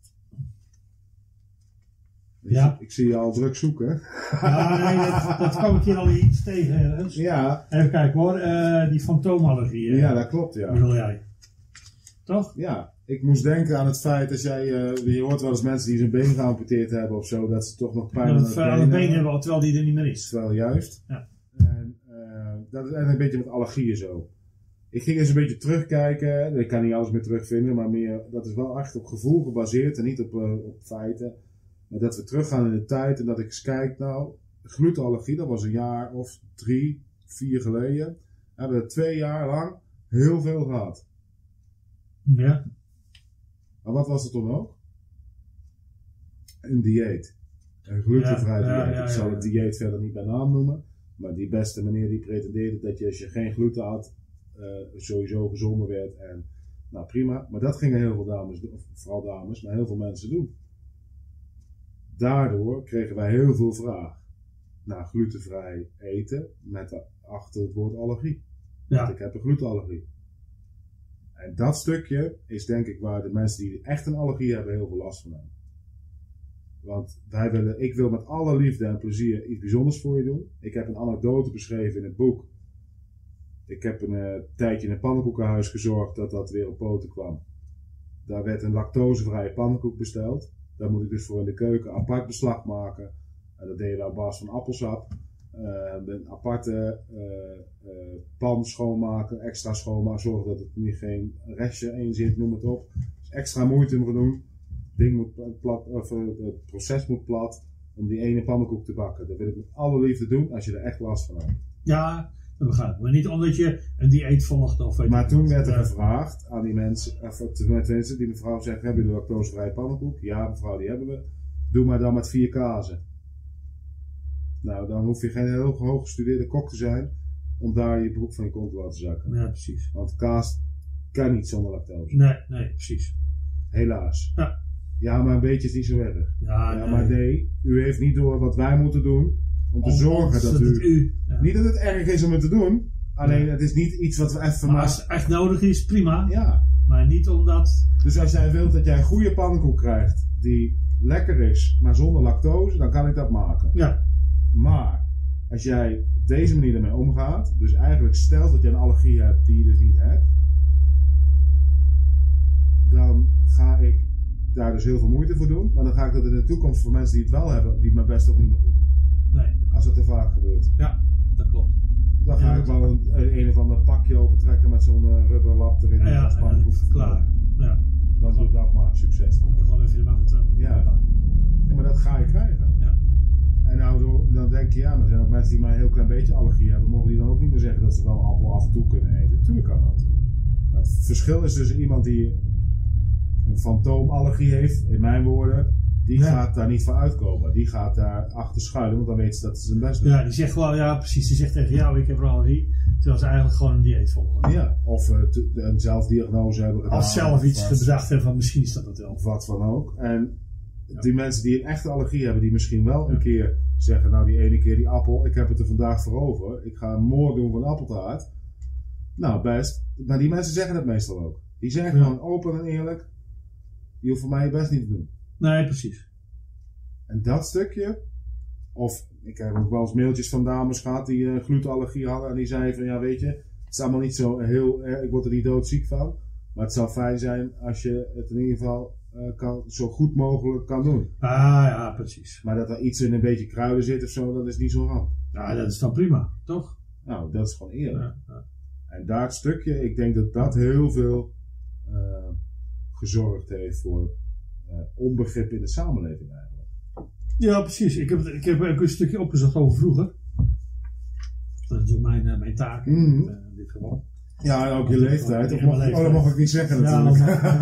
C: Ja.
B: Ik zie je al druk zoeken.
C: Ja, nee, dat kwam ik hier al iets tegen ergens.
B: Ja.
C: Even kijken hoor, die fantoomallergie.
B: Ja, dat klopt, ja.
C: Bedoel jij? Toch?
B: Ja. Ik moest denken aan het feit dat je hoort wel eens mensen die zijn been geamputeerd hebben of zo, dat ze toch nog pijn
C: aan het been hebben, terwijl die er niet meer is.
B: Terwijl juist.
C: Ja.
B: En dat is eigenlijk een beetje met allergieën zo. Ik ging eens een beetje terugkijken, ik kan niet alles meer terugvinden, maar meer, dat is wel echt op gevoel gebaseerd en niet op feiten. Maar dat we teruggaan in de tijd en dat ik eens kijk, nou, glutenallergie, dat was een jaar of 3, 4 geleden. Hebben we 2 jaar lang heel veel gehad.
C: Ja.
B: Maar wat was het toen ook? Een dieet. Een glutenvrij dieet. Ik zal het dieet verder niet bij naam noemen. Maar die beste meneer die pretendeerde dat je als je geen gluten had, sowieso gezonder werd. En nou prima. Maar dat gingen heel veel dames, of vooral dames, maar heel veel mensen doen. Daardoor kregen wij heel veel vraag naar glutenvrij eten met achter het woord allergie.
C: Ja.
B: Want ik heb een glutenallergie. En dat stukje is denk ik waar de mensen die echt een allergie hebben heel veel last van hebben. Want ik wil met alle liefde en plezier iets bijzonders voor je doen. Ik heb een anekdote beschreven in het boek. Ik heb een tijdje in een pannenkoekenhuis gezorgd dat weer op poten kwam. Daar werd een lactosevrije pannenkoek besteld. Daar moet ik dus voor in de keuken apart beslag maken. En dat deden we op basis van appelsap. Een aparte pan schoonmaken, extra schoonmaken, zorgen dat het niet geen restje in zit, noem het op. Dus extra moeite voor doen. Het proces moet plat om die ene pannenkoek te bakken. Dat wil ik met alle liefde doen als je er echt last van hebt.
C: Ja, Dat begrijp ik. Maar niet omdat je een dieet volgt of weet
B: Maar
C: ik
B: toen
C: wat.
B: werd er gevraagd aan die mensen, die mevrouw zegt, hebben jullie lactosevrije pannenkoek? Ja mevrouw, die hebben we. Doe maar dan met 4 kazen. Nou, dan hoef je geen heel hoog gestudeerde kok te zijn om daar je broek van je kont te laten zakken.
C: Ja, precies.
B: Want kaas kan niet zonder lactose.
C: Nee, precies.
B: Helaas.
C: Ja.
B: Ja, maar een beetje is niet zo erg.
C: Ja,
B: Maar nee, u heeft niet door wat wij moeten doen om te zorgen dat u...
C: Ja.
B: Niet dat het erg is om het te doen, alleen het is niet iets wat we even...
C: Maar als het echt nodig is, prima.
B: Ja.
C: Maar niet omdat...
B: Dus als jij wilt dat jij een goede pannenkoek krijgt die lekker is, maar zonder lactose, dan kan ik dat maken.
C: Ja.
B: Maar als jij op deze manier ermee omgaat, dus eigenlijk stelt dat je een allergie hebt die je dus niet hebt, dan ga ik daar dus heel veel moeite voor doen. Maar dan ga ik dat in de toekomst voor mensen die het wel hebben, die mijn best ook niet meer doen.
C: Nee.
B: Als dat te vaak gebeurt.
C: Ja, dat klopt.
B: Dan ga ik wel een of ander pakje opentrekken met zo'n rubberlap erin.
C: Ja,
B: als pannenkoek.
C: klaar. Ja.
B: Dan doe dat maar. Succes.
C: Je gewoon even de magnetron.
B: Ja. Ja, maar dat ga je krijgen.
C: Ja.
B: En nou, dan denk je, ja, maar er zijn ook mensen die maar een heel klein beetje allergie hebben. Mogen die dan ook niet meer zeggen dat ze wel een appel af en toe kunnen eten? Tuurlijk kan dat. Maar het verschil is dus iemand die een fantoomallergie heeft, in mijn woorden, die gaat daar niet van uitkomen. Die gaat daar achter schuilen, want dan weet ze dat ze zijn best doen.
C: Ja, die zegt gewoon, ja precies, die zegt tegen jou, ik heb een allergie. Terwijl ze eigenlijk gewoon een dieet volgen.
B: Ja, of een zelfdiagnose hebben gedaan.
C: Of zelf iets bedacht hebben van misschien is dat het wel.
B: Of wat van ook. En die mensen die een echte allergie hebben, die misschien wel een keer zeggen, nou die ene keer die appel, ik heb het er vandaag voor over. Ik ga morgen doen van appeltaart. Nou, best. Maar die mensen zeggen het meestal ook. Die zeggen gewoon open en eerlijk, je hoeft voor mij je best niet te doen.
C: Nee, precies.
B: En dat stukje, of ik heb ook wel eens mailtjes van dames gehad die glutenallergie hadden en die zeiden van ja weet je, het is allemaal niet zo heel erg, ik word er niet doodziek van, maar het zou fijn zijn als je het in ieder geval zo goed mogelijk kan doen.
C: Ah ja, precies.
B: Maar dat er iets in een beetje kruiden zit of zo, dat is niet zo ramp.
C: Ja, dat is dan prima, toch?
B: Nou, dat is gewoon eerlijk.
C: Ja.
B: En daar het stukje, ik denk dat dat heel veel gezorgd heeft voor onbegrip in de samenleving eigenlijk.
C: Ja, precies. Ik heb ook een stukje opgezocht over vroeger. Dat is ook mijn taak in dit geval.
B: Ja, en ook je leeftijd. Dat mag ik niet zeggen natuurlijk.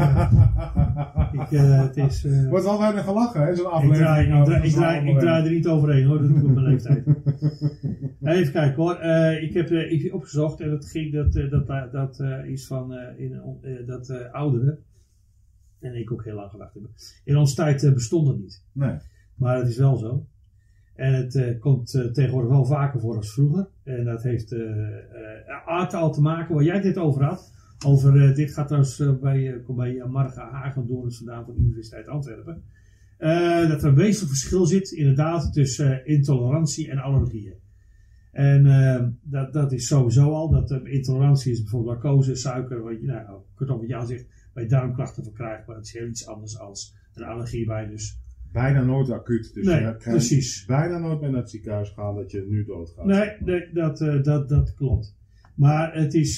C: Het is...
B: Wordt wel weinig gelachen, hè, zo'n aflevering.
C: Ik draai er niet overheen, hoor. Dat doe ik op mijn leeftijd. Even kijken, hoor. Ik heb iets opgezocht en dat ging dat is van dat ouderen, en ik ook heel lang gedacht hebben, in onze tijd bestond het niet.
B: Nee.
C: Maar het is wel zo. En het komt tegenwoordig wel vaker voor als vroeger. En dat heeft al te maken waar jij dit over had. Dit gaat trouwens bij Marga Hagendorens vandaan van de Universiteit Antwerpen. Dat er een wezenlijk verschil zit inderdaad tussen intolerantie en allergieën. En dat is sowieso al. Dat intolerantie is bijvoorbeeld lactose, suiker. Kortom wat je al zegt, bij darmklachten verkrijgbaar. Maar het is heel iets anders als een allergie bij dus.
B: Bijna nooit acuut. Dus
C: nee,
B: je kan
C: precies.
B: Bijna nooit meer naar het ziekenhuis gaan dat je nu doodgaat.
C: Nee, dat klopt. Maar het is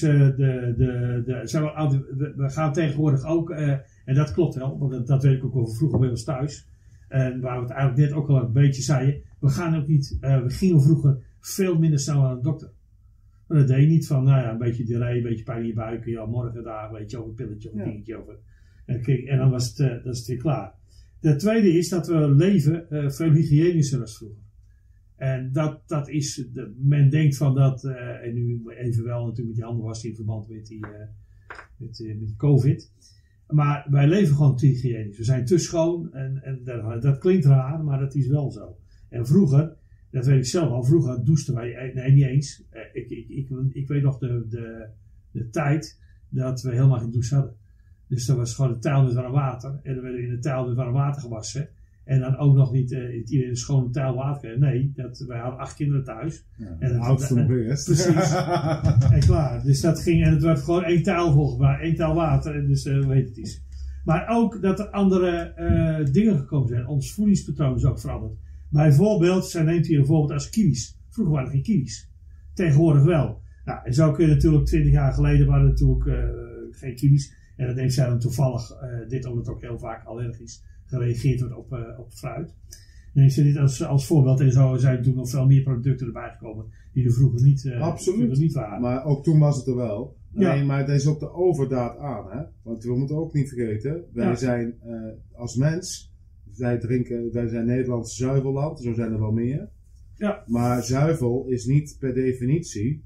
C: we gaan tegenwoordig ook, en dat klopt wel, want dat weet ik ook over vroeger bij ons thuis. En waar we het eigenlijk net ook al een beetje zeiden, we gingen vroeger veel minder snel naar een dokter. Maar dat deed je niet van, een beetje diarree, een beetje pijn in je buik, ja, morgen daar, weet je, of een pilletje of een dingetje over. En dan was het weer klaar. De tweede is dat we leven veel hygiënischer dan vroeger. En dat is, men denkt van dat, en nu even wel natuurlijk met die handen wassen in verband met die COVID. Maar wij leven gewoon te hygiënisch. We zijn te schoon en dat klinkt raar, maar dat is wel zo. En vroeger, dat weet ik zelf al, vroeger douchten wij, nee niet eens. Ik weet nog de tijd dat we helemaal geen douche hadden. Dus dat was gewoon een tijl met warm water. En dan werden we in een tijl met warm water gewassen. En dan ook nog niet in een schone tijl water. Nee, wij hadden 8 kinderen thuis.
B: Ja,
C: en
B: de oudste nog eerst.
C: Precies. En klaar. Dus dat ging, en het werd gewoon 1 tijl volgens mij. 1 tijl water. En dus hoe heet het is. Maar ook dat er andere dingen gekomen zijn. Ons voedingspatroon is ook veranderd. Bijvoorbeeld, neemt hier een voorbeeld als kiwis. Vroeger waren er geen kiwis. Tegenwoordig wel. Nou, en zo kun je natuurlijk 20 jaar geleden waren er natuurlijk geen kiwis. En dan neemt zij dan toevallig dit, omdat ook heel vaak allergisch gereageerd wordt op fruit. Nee, ik zit dit als voorbeeld en zo zijn toen nog veel meer producten erbij gekomen die er vroeger niet waren.
B: Maar ook toen was het er wel.
C: Ja.
B: Nee, maar het is ook de overdaad aan. Hè? Want we moeten ook niet vergeten, wij zijn als mens, wij zijn Nederlands zuivelland, zo zijn er wel meer.
C: Ja.
B: Maar zuivel is niet per definitie,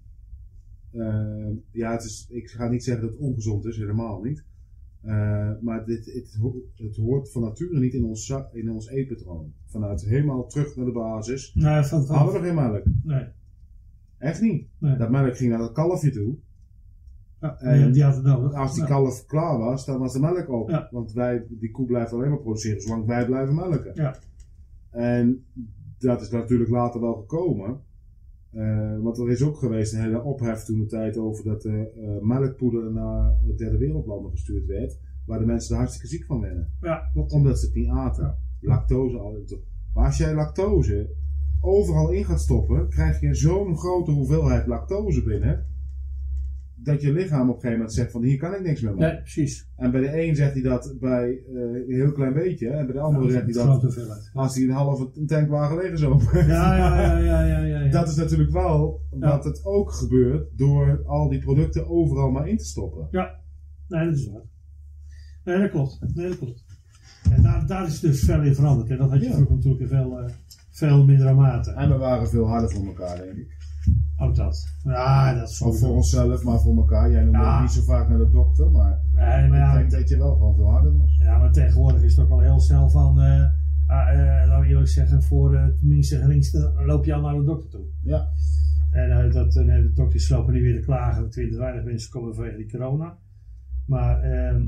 B: ik ga niet zeggen dat het ongezond is, helemaal niet. Maar het hoort van nature niet in ons eetpatroon. Vanuit helemaal terug naar de basis.
C: Nee,
B: hadden we geen melk.
C: Nee.
B: Echt niet.
C: Nee.
B: Dat melk ging naar het kalfje toe.
C: Ja,
B: En
C: die had het nodig.
B: als die kalf klaar was, dan was de melk op.
C: Ja.
B: Want die koe blijft alleen maar produceren zolang wij blijven melken.
C: Ja.
B: En dat is natuurlijk later wel gekomen. Want er is ook geweest een hele ophef toen de tijd over dat melkpoeder naar derde wereldlanden gestuurd werd. Waar de mensen er hartstikke ziek van werden.
C: Ja, klopt.
B: Omdat ze het niet aten. Lactose al. Maar als jij lactose overal in gaat stoppen, krijg je zo'n grote hoeveelheid lactose binnen. Dat je lichaam op een gegeven moment zegt van hier kan ik niks meer mee.
C: Nee, precies.
B: En bij de een zegt hij dat bij een heel klein beetje. En bij de andere zegt hij dat
C: grote hoeveelheid.
B: als hij een halve tankwagen leeg is open.
C: Ja.
B: Dat is natuurlijk wel wat het ook gebeurt door al die producten overal maar in te stoppen.
C: Ja, nee, dat is waar. Nee, dat klopt. En daar is dus veel in veranderd. En dat had je vroeger natuurlijk veel minder mate.
B: En we waren veel harder voor elkaar, denk ik.
C: Ook dat. Ja, dat is
B: Of voor onszelf, maar voor elkaar. Jij noemde ook niet zo vaak naar de dokter, maar, ik denk dat je wel gewoon veel harder was.
C: Ja, maar tegenwoordig is het ook al heel snel van, laten we eerlijk zeggen, voor tenminste geringste loop je al naar de dokter toe.
B: Ja.
C: En de dokters lopen nu weer te klagen dat weer te weinig mensen komen vanwege die corona. Maar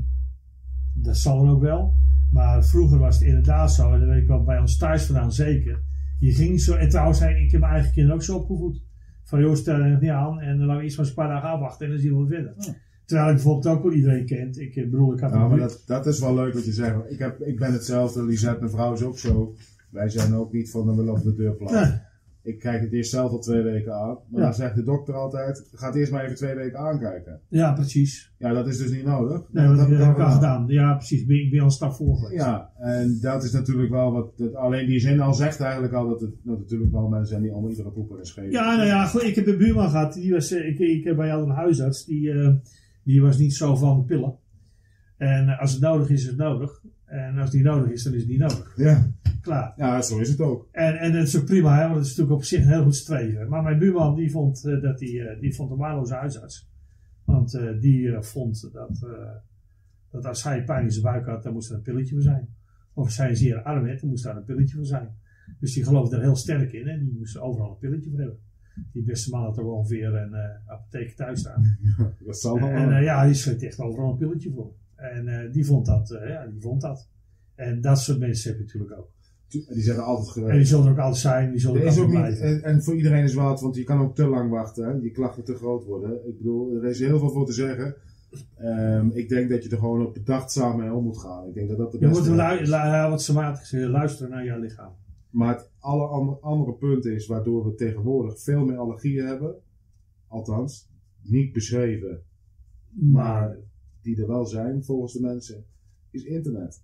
C: dat zal dan ook wel. Maar vroeger was het inderdaad zo, en dat weet ik wel bij ons thuis vandaan zeker. Je ging niet zo, en trouwens, ik heb mijn eigen kinderen ook zo opgevoed. Van joh, stel je het niet aan en dan laten we eerst maar een paar dagen afwachten en dan zien we verder. Ja. Terwijl ik bijvoorbeeld ook wel iedereen kent. Ik had
B: maar dat is wel leuk wat je zegt. Ik ben hetzelfde, Lisette, mijn vrouw is ook zo. Wij zijn ook niet van de willen op de deur plaatsen. Nee. Ik kijk het eerst zelf al 2 weken aan. Maar dan zegt de dokter altijd, ga het eerst maar even 2 weken aankijken.
C: Ja, precies.
B: Ja, dat is dus niet nodig.
C: Nee, dat heb ik al gedaan. Ja, precies. Ik ben al een stap voor geweest.
B: Ja, en dat is natuurlijk wel wat, alleen die zin al zegt eigenlijk al dat het natuurlijk wel mensen zijn die allemaal iedere poep en schreeuwen.
C: Ja, nou ja, goed, ik heb een buurman gehad. Ik heb bij jou een huisarts. Die was niet zo van pillen. En als het nodig is het nodig. En als het niet nodig is, dan is het niet nodig.
B: Ja.
C: Klaar.
B: Ja, zo is het ook.
C: En dat is ook prima, hè, want het is natuurlijk op zich een heel goed streven. Maar mijn buurman die vond een waardeloze huisarts. Want die vond dat als hij pijn in zijn buik had, dan moest er een pilletje voor zijn. Of als hij een zeer arm had, dan moest daar een pilletje voor zijn. Dus die geloofde er heel sterk in en die moest overal een pilletje voor hebben. Die beste man had toch ongeveer een apotheek thuis staan.
B: Ja, dat zal wel.
C: En die schreef echt overal een pilletje voor. En die vond dat. En dat soort mensen heb je natuurlijk ook.
B: Die zijn er altijd geweest.
C: En die zullen er ook altijd zijn. Die zullen
B: er is
C: ook
B: blijven. Niet, en voor iedereen is wat, want je kan ook te lang wachten. Hè? Je klachten te groot worden. Ik bedoel, er is heel veel voor te zeggen. Ik denk dat je er gewoon op bedachtzaam mee om moet gaan. Ik denk dat dat de beste is.
C: Je moet wat somatisch luisteren naar jouw lichaam.
B: Maar het andere punt is waardoor we tegenwoordig veel meer allergieën hebben. Althans, niet beschreven. Maar die er wel zijn volgens de mensen. Is internet.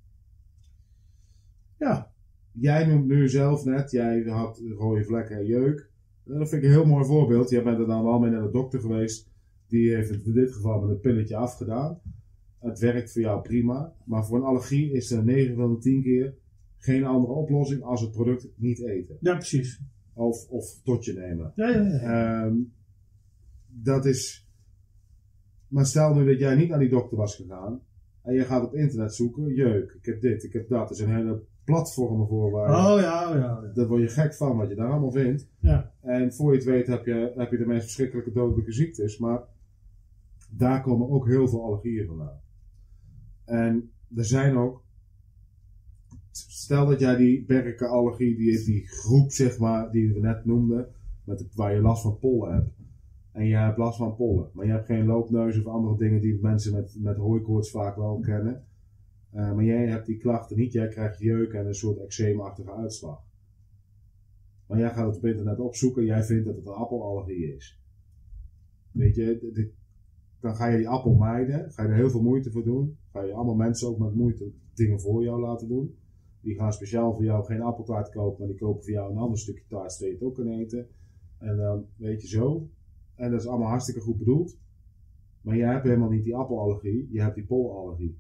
B: Ja. Jij noemt nu zelf net, jij had rode vlekken en jeuk. Dat vind ik een heel mooi voorbeeld. Jij bent er dan wel mee naar de dokter geweest. Die heeft het in dit geval met een pilletje afgedaan. Het werkt voor jou prima. Maar voor een allergie is er 9 van de 10 keer geen andere oplossing als het product niet eten.
C: Ja, precies.
B: Of tot je nemen.
C: Ja.
B: Dat is... Maar stel nu dat jij niet naar die dokter was gegaan. En je gaat op internet zoeken. Jeuk, ik heb dit, ik heb dat. Er zijn hele platformen voor waar
C: ja.
B: Daar word je gek van wat je daar allemaal vindt.
C: Ja.
B: En voor je het weet heb je de meest verschrikkelijke dodelijke ziektes. Maar daar komen ook heel veel allergieën vandaan. En er zijn ook... Stel dat jij die berkenallergie, die groep zeg maar, die we net noemden. Waar je last van pollen hebt. En je hebt last van pollen. Maar je hebt geen loopneus of andere dingen die mensen met hooikoorts vaak wel kennen. Maar jij hebt die klachten niet. Jij krijgt jeuk en een soort eczeemachtige uitslag. Maar jij gaat het op internet opzoeken. Jij vindt dat het een appelallergie is. Weet je, dan ga je die appel mijden. Ga je er heel veel moeite voor doen. Ga je allemaal mensen ook met moeite dingen voor jou laten doen. Die gaan speciaal voor jou geen appeltaart kopen, maar die kopen voor jou een ander stukje taart zodat je het ook kan eten. En dan weet je zo. En dat is allemaal hartstikke goed bedoeld. Maar jij hebt helemaal niet die appelallergie, je hebt die polallergie.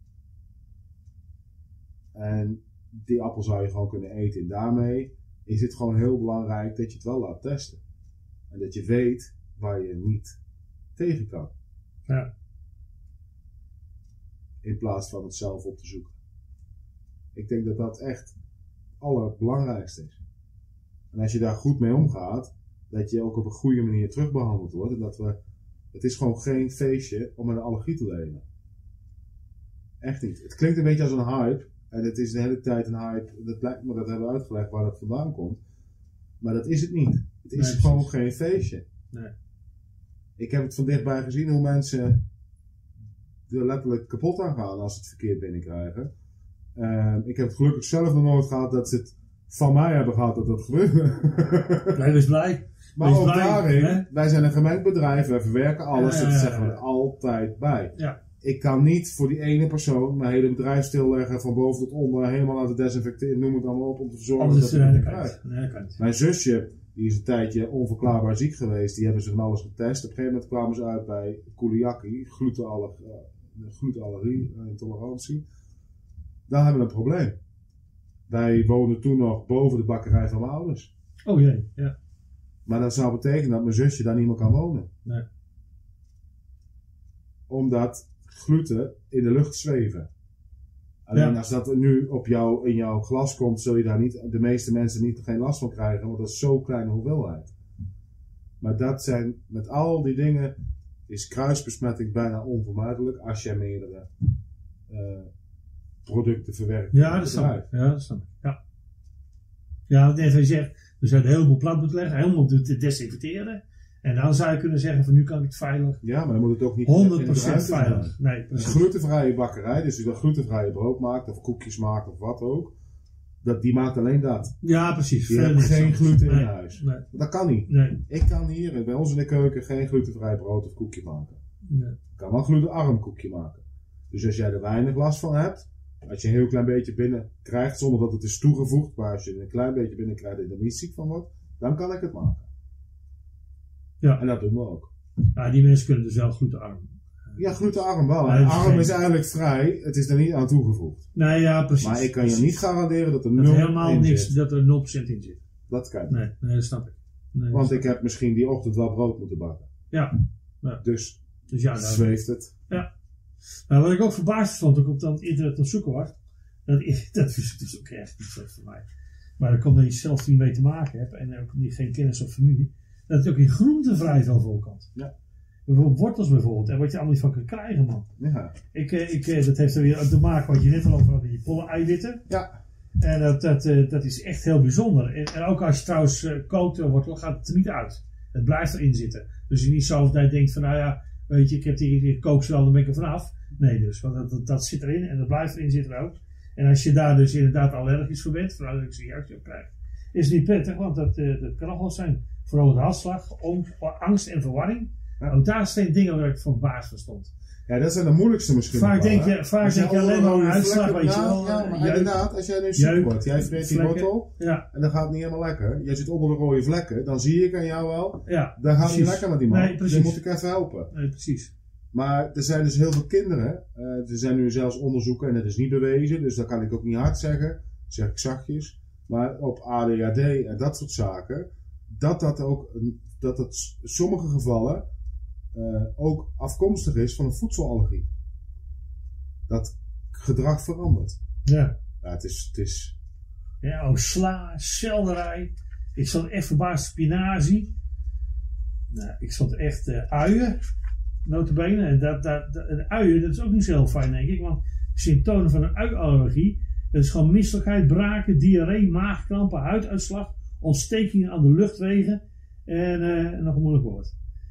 B: En die appel zou je gewoon kunnen eten. En daarmee is het gewoon heel belangrijk dat je het wel laat testen. En dat je weet waar je niet tegen kan.
C: Ja.
B: In plaats van het zelf op te zoeken. Ik denk dat dat echt het allerbelangrijkste is. En als je daar goed mee omgaat, dat je ook op een goede manier terugbehandeld wordt. En dat het is gewoon geen feestje om met een allergie te leven. Echt niet. Het klinkt een beetje als een hype. En het is de hele tijd een hype. Dat hebben we uitgelegd waar dat vandaan komt. Maar dat is het niet. Het is gewoon geen feestje.
C: Nee.
B: Ik heb het van dichtbij gezien hoe mensen er letterlijk kapot aan gaan als ze het verkeerd binnenkrijgen. Ik heb het gelukkig zelf nog nooit gehad dat ze het van mij hebben gehad dat dat gebeurde.
C: Blijf eens blij.
B: Maar
C: Wees
B: ook
C: blij,
B: daarin,
C: hè?
B: wij zijn een gemengd bedrijf, wij verwerken alles,
C: Ja.
B: dat zeggen we er altijd bij.
C: Ja.
B: Ik kan niet voor die ene persoon mijn hele bedrijf stilleggen, van boven tot onder, helemaal laten desinfecteren, noem het allemaal op, om te zorgen
C: Anders
B: dat het niet
C: dat
B: krijgt.
C: kan. Nee, dat kan niet.
B: Mijn zusje, die is een tijdje onverklaarbaar ziek geweest, die hebben ze van alles getest. Op een gegeven moment kwamen ze uit bij celiakie, glutenallergie, intolerantie. Dan hebben we een probleem. Wij woonden toen nog boven de bakkerij van mijn ouders.
C: Oh jee, ja.
B: Maar dat zou betekenen dat mijn zusje daar niet meer kan wonen.
C: Nee.
B: Omdat gluten in de lucht zweven. Alleen
C: Ja.
B: als dat nu in jouw glas komt, zul je daar de meeste mensen geen last van krijgen, want dat is zo'n kleine hoeveelheid. Maar dat zijn, met al die dingen, is kruisbesmetting bijna onvermijdelijk als jij meerdere producten verwerkt.
C: Ja, dat snap ik. Ja, dat snap ik. Ja. Ja, net wat je zegt, er zijn een heleboel plat moeten leggen, helemaal te desinfecteren. En dan zou je kunnen zeggen van nu kan ik het veilig.
B: Ja, maar dan moet het ook niet
C: 100% veilig. Nee,
B: Een
C: precies.
B: glutenvrije bakkerij, dus die dat glutenvrije brood maakt, of koekjes maakt, of wat ook, die maakt alleen dat.
C: Ja, precies.
B: Die
C: Verder
B: hebben
C: niks
B: geen
C: anders.
B: gluten in
C: Nee,
B: huis.
C: Nee,
B: Dat kan niet.
C: nee,
B: Ik kan hier bij ons in de keuken geen glutenvrij brood of koekje maken.
C: nee.
B: Ik kan wel een glutenarm koekje maken. Dus als jij er weinig last van hebt, als je een heel klein beetje binnen krijgt, zonder dat het is toegevoegd, maar als je er een klein beetje binnen krijgt en er niet ziek van wordt, dan kan ik het maken.
C: Ja.
B: En dat doen we ook.
C: Ja, die mensen kunnen dus wel glutenarm.
B: Ja, glutenarm wel.
C: Maar
B: De
C: het is
B: arm
C: geen-
B: is eigenlijk vrij, het is er niet aan toegevoegd.
C: Nee, ja, precies.
B: Maar ik kan je niet garanderen dat er
C: dat
B: 0
C: helemaal
B: in
C: niks,
B: zit.
C: dat er 0% in zit.
B: Dat kan.
C: Nee, dat snap ik. Nee,
B: Want
C: dat
B: ik
C: snap
B: heb misschien die ochtend wel brood moeten bakken.
C: Ja.
B: Dus
C: Dus ja, daar
B: zweeft het.
C: Nou, wat ik ook verbaasd vond, toen ik op het internet op zoeken was, dat wist dus ook echt niet zo voor mij. Maar dat komt dat je zelf niet mee te maken hebt en ook niet geen kennis of familie, dat het ook in groentevrij wel voorkomt.
B: Ja.
C: Bijvoorbeeld wortels bijvoorbeeld, en wat je allemaal niet van kan krijgen, man.
B: Ja.
C: Dat heeft er weer te maken wat je net al over had, die pollen-eiwitten.
B: Ja.
C: En dat is echt heel bijzonder. En ook als je trouwens kookt wortel, gaat het er niet uit. Het blijft erin zitten. Dus je niet zo dat je denkt van, nou ja, weet je, ik kook ze wel, dan ben ik er vanaf. Nee, dus, want dat zit erin en dat blijft erin zitten ook. En als je daar dus inderdaad allergisch voor bent, vooral dat ik zo'n juistje op krijg, is het niet prettig, want dat kan nog wel zijn. Vooral de hartslag, angst en verwarring.
B: Ja.
C: Ook daar zijn dingen waar ik van baas van stond.
B: Ja, dat zijn de moeilijkste misschien.
C: Vaak
B: nog wel,
C: denk
B: hè?
C: je,
B: Als jij
C: alleen maar
B: rode
C: aan uitslag,
B: vlekken-
C: weet je wel.
B: Ja, maar
C: jeuk.
B: inderdaad, als jij nu ziek
C: Jeuk,
B: wordt, jij vreet die
C: vlekken.
B: wortel
C: Ja,
B: en dat gaat niet helemaal lekker. Jij zit onder de rode vlekken, dan zie ik aan jou wel,
C: ja.
B: dat gaat niet
C: precies.
B: lekker met die man.
C: Nee, precies.
B: Dan moet ik even helpen.
C: Nee, precies.
B: Maar er zijn dus heel veel kinderen, er zijn nu zelfs onderzoeken en dat is niet bewezen, dus dat kan ik ook niet hard zeggen, dat zeg ik zachtjes. Maar op ADHD en dat soort zaken, dat het in sommige gevallen ook afkomstig is van een voedselallergie. Dat gedrag verandert.
C: Ja.
B: Ja, het is...
C: Ja, ook sla, selderij. Ik stond echt verbaasd, spinazie. Nou, ik stond echt uien, notabene. En uien, dat is ook niet zo heel fijn, denk ik. Want symptomen van een uiallergie, dat is gewoon misselijkheid, braken, diarree, maagkrampen, huiduitslag, ontstekingen aan de luchtwegen en nog een moeilijk woord.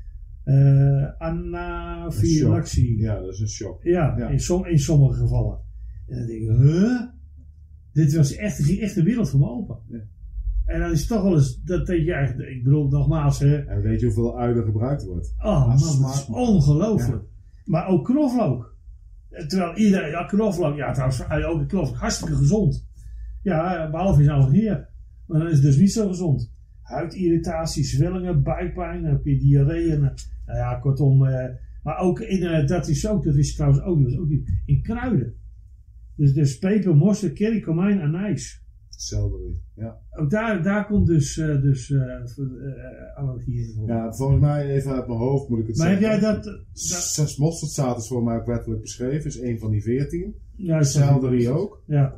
C: Anafylaxie.
B: Ja, dat is een shock.
C: Ja,
B: Ja.
C: in sommige gevallen. En dan denk ik, huh? Dit ging echt de wereld voor me open.
B: Ja.
C: En dan is het toch wel eens, dat denk je eigenlijk, ik bedoel nogmaals, hè.
B: En weet je hoeveel ui er gebruikt wordt?
C: Oh man, dat is
B: smaak.
C: ongelooflijk. Maar ook knoflook. Terwijl iedereen, ja knoflook, ja trouwens, ook de knoflook, hartstikke gezond. Ja, behalve in allergieën. Maar dan is het dus niet zo gezond. Huidirritatie, zwellingen, buikpijn, dan heb je diarree. Nou ja, kortom. Maar ook dat wist ik trouwens ook niet, in kruiden. Dus peper, mosterd, curry, komijn, anijs.
B: Selderie, ja.
C: Ook daar komt dus allergie in voor.
B: Ja, volgens mij even uit mijn hoofd moet ik het
C: maar
B: zeggen.
C: heb jij dat...
B: Mosterdzaad is voor mij ook wettelijk beschreven, is een van die 14.
C: Ja,
B: selderie ook.
C: Ja.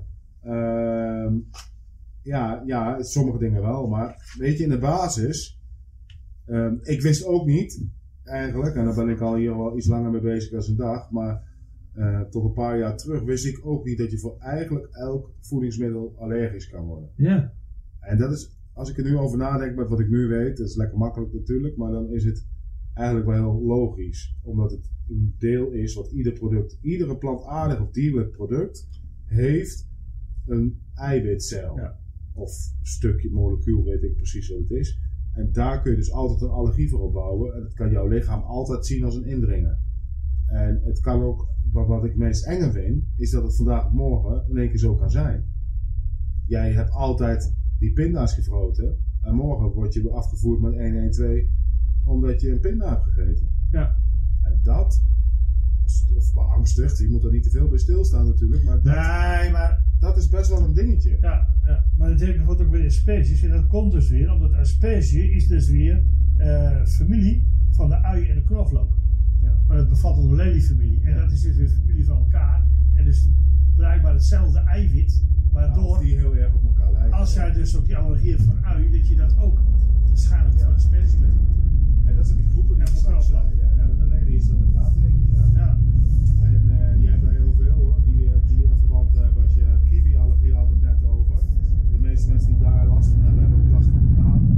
B: Ja, sommige dingen wel, maar weet je, in de basis, ik wist ook niet, eigenlijk, en daar ben ik al hier wel iets langer mee bezig als een dag, maar tot een paar jaar terug wist ik ook niet dat je voor eigenlijk elk voedingsmiddel allergisch kan worden.
C: Ja.
B: En dat is, als ik er nu over nadenk met wat ik nu weet, dat is lekker makkelijk natuurlijk, maar dan is het eigenlijk wel heel logisch, omdat het een deel is wat iedere plantaardig of dierlijk product heeft een eiwitcel. Ja. Of stukje molecuul, weet ik precies wat het is. En daar kun je dus altijd een allergie voor opbouwen. En dat kan jouw lichaam altijd zien als een indringer. En het kan ook, wat ik het meest enge vind, is dat het vandaag of morgen in één keer zo kan zijn. Jij hebt altijd die pinda's gefroten. En morgen word je afgevoerd met 112 omdat je een pinda hebt gegeten.
C: Ja.
B: En dat, of beangstigd, je moet er niet te veel bij stilstaan natuurlijk. Maar dat is best wel een dingetje.
C: Ja, maar dat heb je bijvoorbeeld ook bij asperges. En dat komt dus weer, omdat asperge is dus weer familie van de uien en de knoflook. Ja. Maar dat bevat de leliefamilie. En dat is dus weer familie van elkaar. En dus blijkbaar hetzelfde eiwit. Waardoor,
B: die heel erg op elkaar lijken.
C: Als jij dus ook die allergie hebt voor ui, dat je dat ook waarschijnlijk van asperge bent.
B: Ja, dat zijn die groepen die ik straks zei. Ja, de lelie is er inderdaad eentje. Ja. En je hebt er heel veel hoor, die een verband hebben. Als je kiwi-allergie had het net over. De meeste mensen die daar last van hebben, hebben ook last van bananen.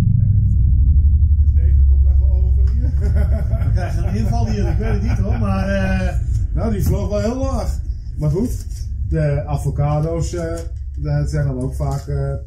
B: En het leger komt even over hier.
C: We krijgen een inval hier, ik weet het niet hoor, maar...
B: Nou, die vloog wel heel laag. Maar goed, de avocado's, daar zijn dan ook vaak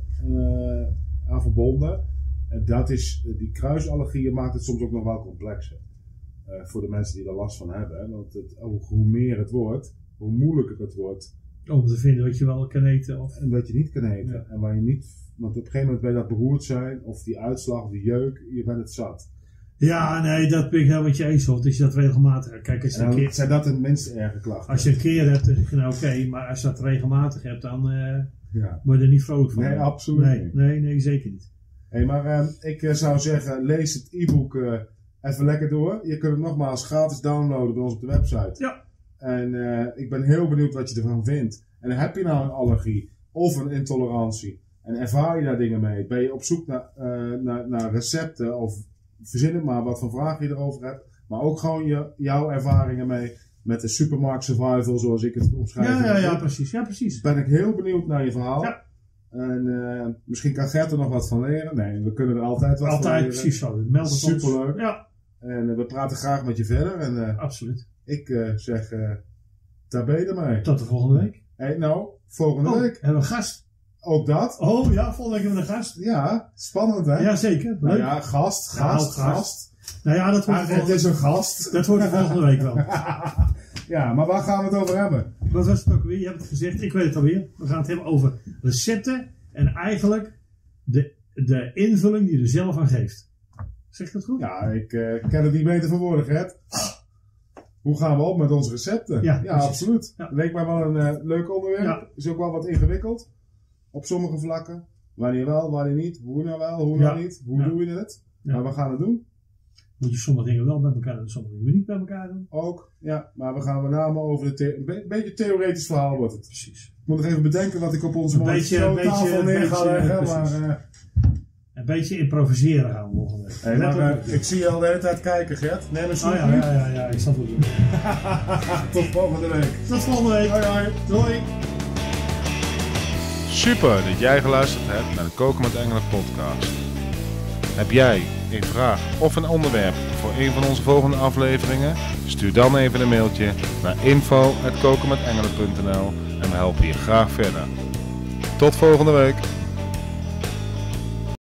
B: aan verbonden. En dat is, die kruisallergieën maakt het soms ook nog wel complexer. Voor de mensen die er last van hebben. Hè? Want hoe meer het wordt, hoe moeilijker het wordt.
C: Om te vinden wat je wel kan eten. Of...
B: En wat je niet kan eten. Ja. En waar je niet, want op een gegeven moment ben je dat beroerd zijn. Of die uitslag, of die jeuk, je bent het zat.
C: Ja, nee, dat ben ik helemaal met je eens. Of dat je dat regelmatig... Kijk, als je
B: een keer... Zijn dat de minst erge klachten?
C: Als je een keer hebt, dan zeg je nou oké. Maar als je dat regelmatig hebt, dan word je er niet vrolijk van.
B: Nee, absoluut niet.
C: Nee, zeker niet.
B: Hey, maar ik zou zeggen, lees het e-book even lekker door. Je kunt het nogmaals gratis downloaden bij ons op de website.
C: Ja.
B: En ik ben heel benieuwd wat je ervan vindt. En heb je nou een allergie of een intolerantie? En ervaar je daar dingen mee? Ben je op zoek naar recepten of verzin het maar wat voor vragen je erover hebt. Maar ook gewoon jouw ervaringen mee met de supermarkt survival zoals ik het omschrijf.
C: Ja, precies.
B: Ben ik heel benieuwd naar je verhaal.
C: Ja.
B: En misschien kan Gert er nog wat van leren. Nee, we kunnen er altijd wat van leren.
C: Altijd, precies zo. Meld het ons.
B: Superleuk.
C: Ja.
B: En we praten graag met je verder. En,
C: absoluut.
B: Ik zeg, daar ben je ermee.
C: Tot de volgende week.
B: Hey, nou, volgende week.
C: Hebben we een gast.
B: Ook dat?
C: Oh ja, volgende week hebben we een gast.
B: Ja, spannend hè?
C: Ja, zeker. Leuk.
B: Nou ja, gast.
C: Nou ja, dat wordt
B: het is een gast.
C: Dat wordt volgende week wel.
B: Ja, maar waar gaan we het over hebben?
C: Wat was het ook weer? Je hebt het gezegd, ik weet het alweer. We gaan het hebben over recepten en eigenlijk de invulling die je er zelf aan geeft. Zeg ik dat goed?
B: Ja, ik kan het niet beter verwoorden, Gert. Hoe gaan we op met onze recepten? Ja, absoluut. Ja. Leek mij wel een leuk onderwerp. Ja. Is ook wel wat ingewikkeld. Op sommige vlakken. Wanneer wel, wanneer niet. Hoe nou wel, hoe nou niet. Hoe doe je het? Ja. Maar we gaan het doen.
C: Moet je sommige dingen wel bij elkaar doen, sommige dingen niet bij elkaar doen.
B: Ook, ja. Maar we gaan met name over een beetje theoretisch verhaal wordt het.
C: Precies.
B: Ik moet nog even bedenken wat ik op onze tafel neer ga leggen.
C: Een beetje improviseren gaan we volgende week.
B: Hey, maar, ik zie je al de hele tijd kijken, Gert. Neem een snoepje.
C: Ja, ik zal het doen.
B: Tot volgende week.
C: Tot volgende week.
B: Hoi.
C: Doei.
A: Super dat jij geluisterd hebt naar de Koken met Engelen podcast. Heb jij een vraag of een onderwerp voor een van onze volgende afleveringen? Stuur dan even een mailtje naar info@kokenmetengelen.nl en we helpen je graag verder. Tot volgende week.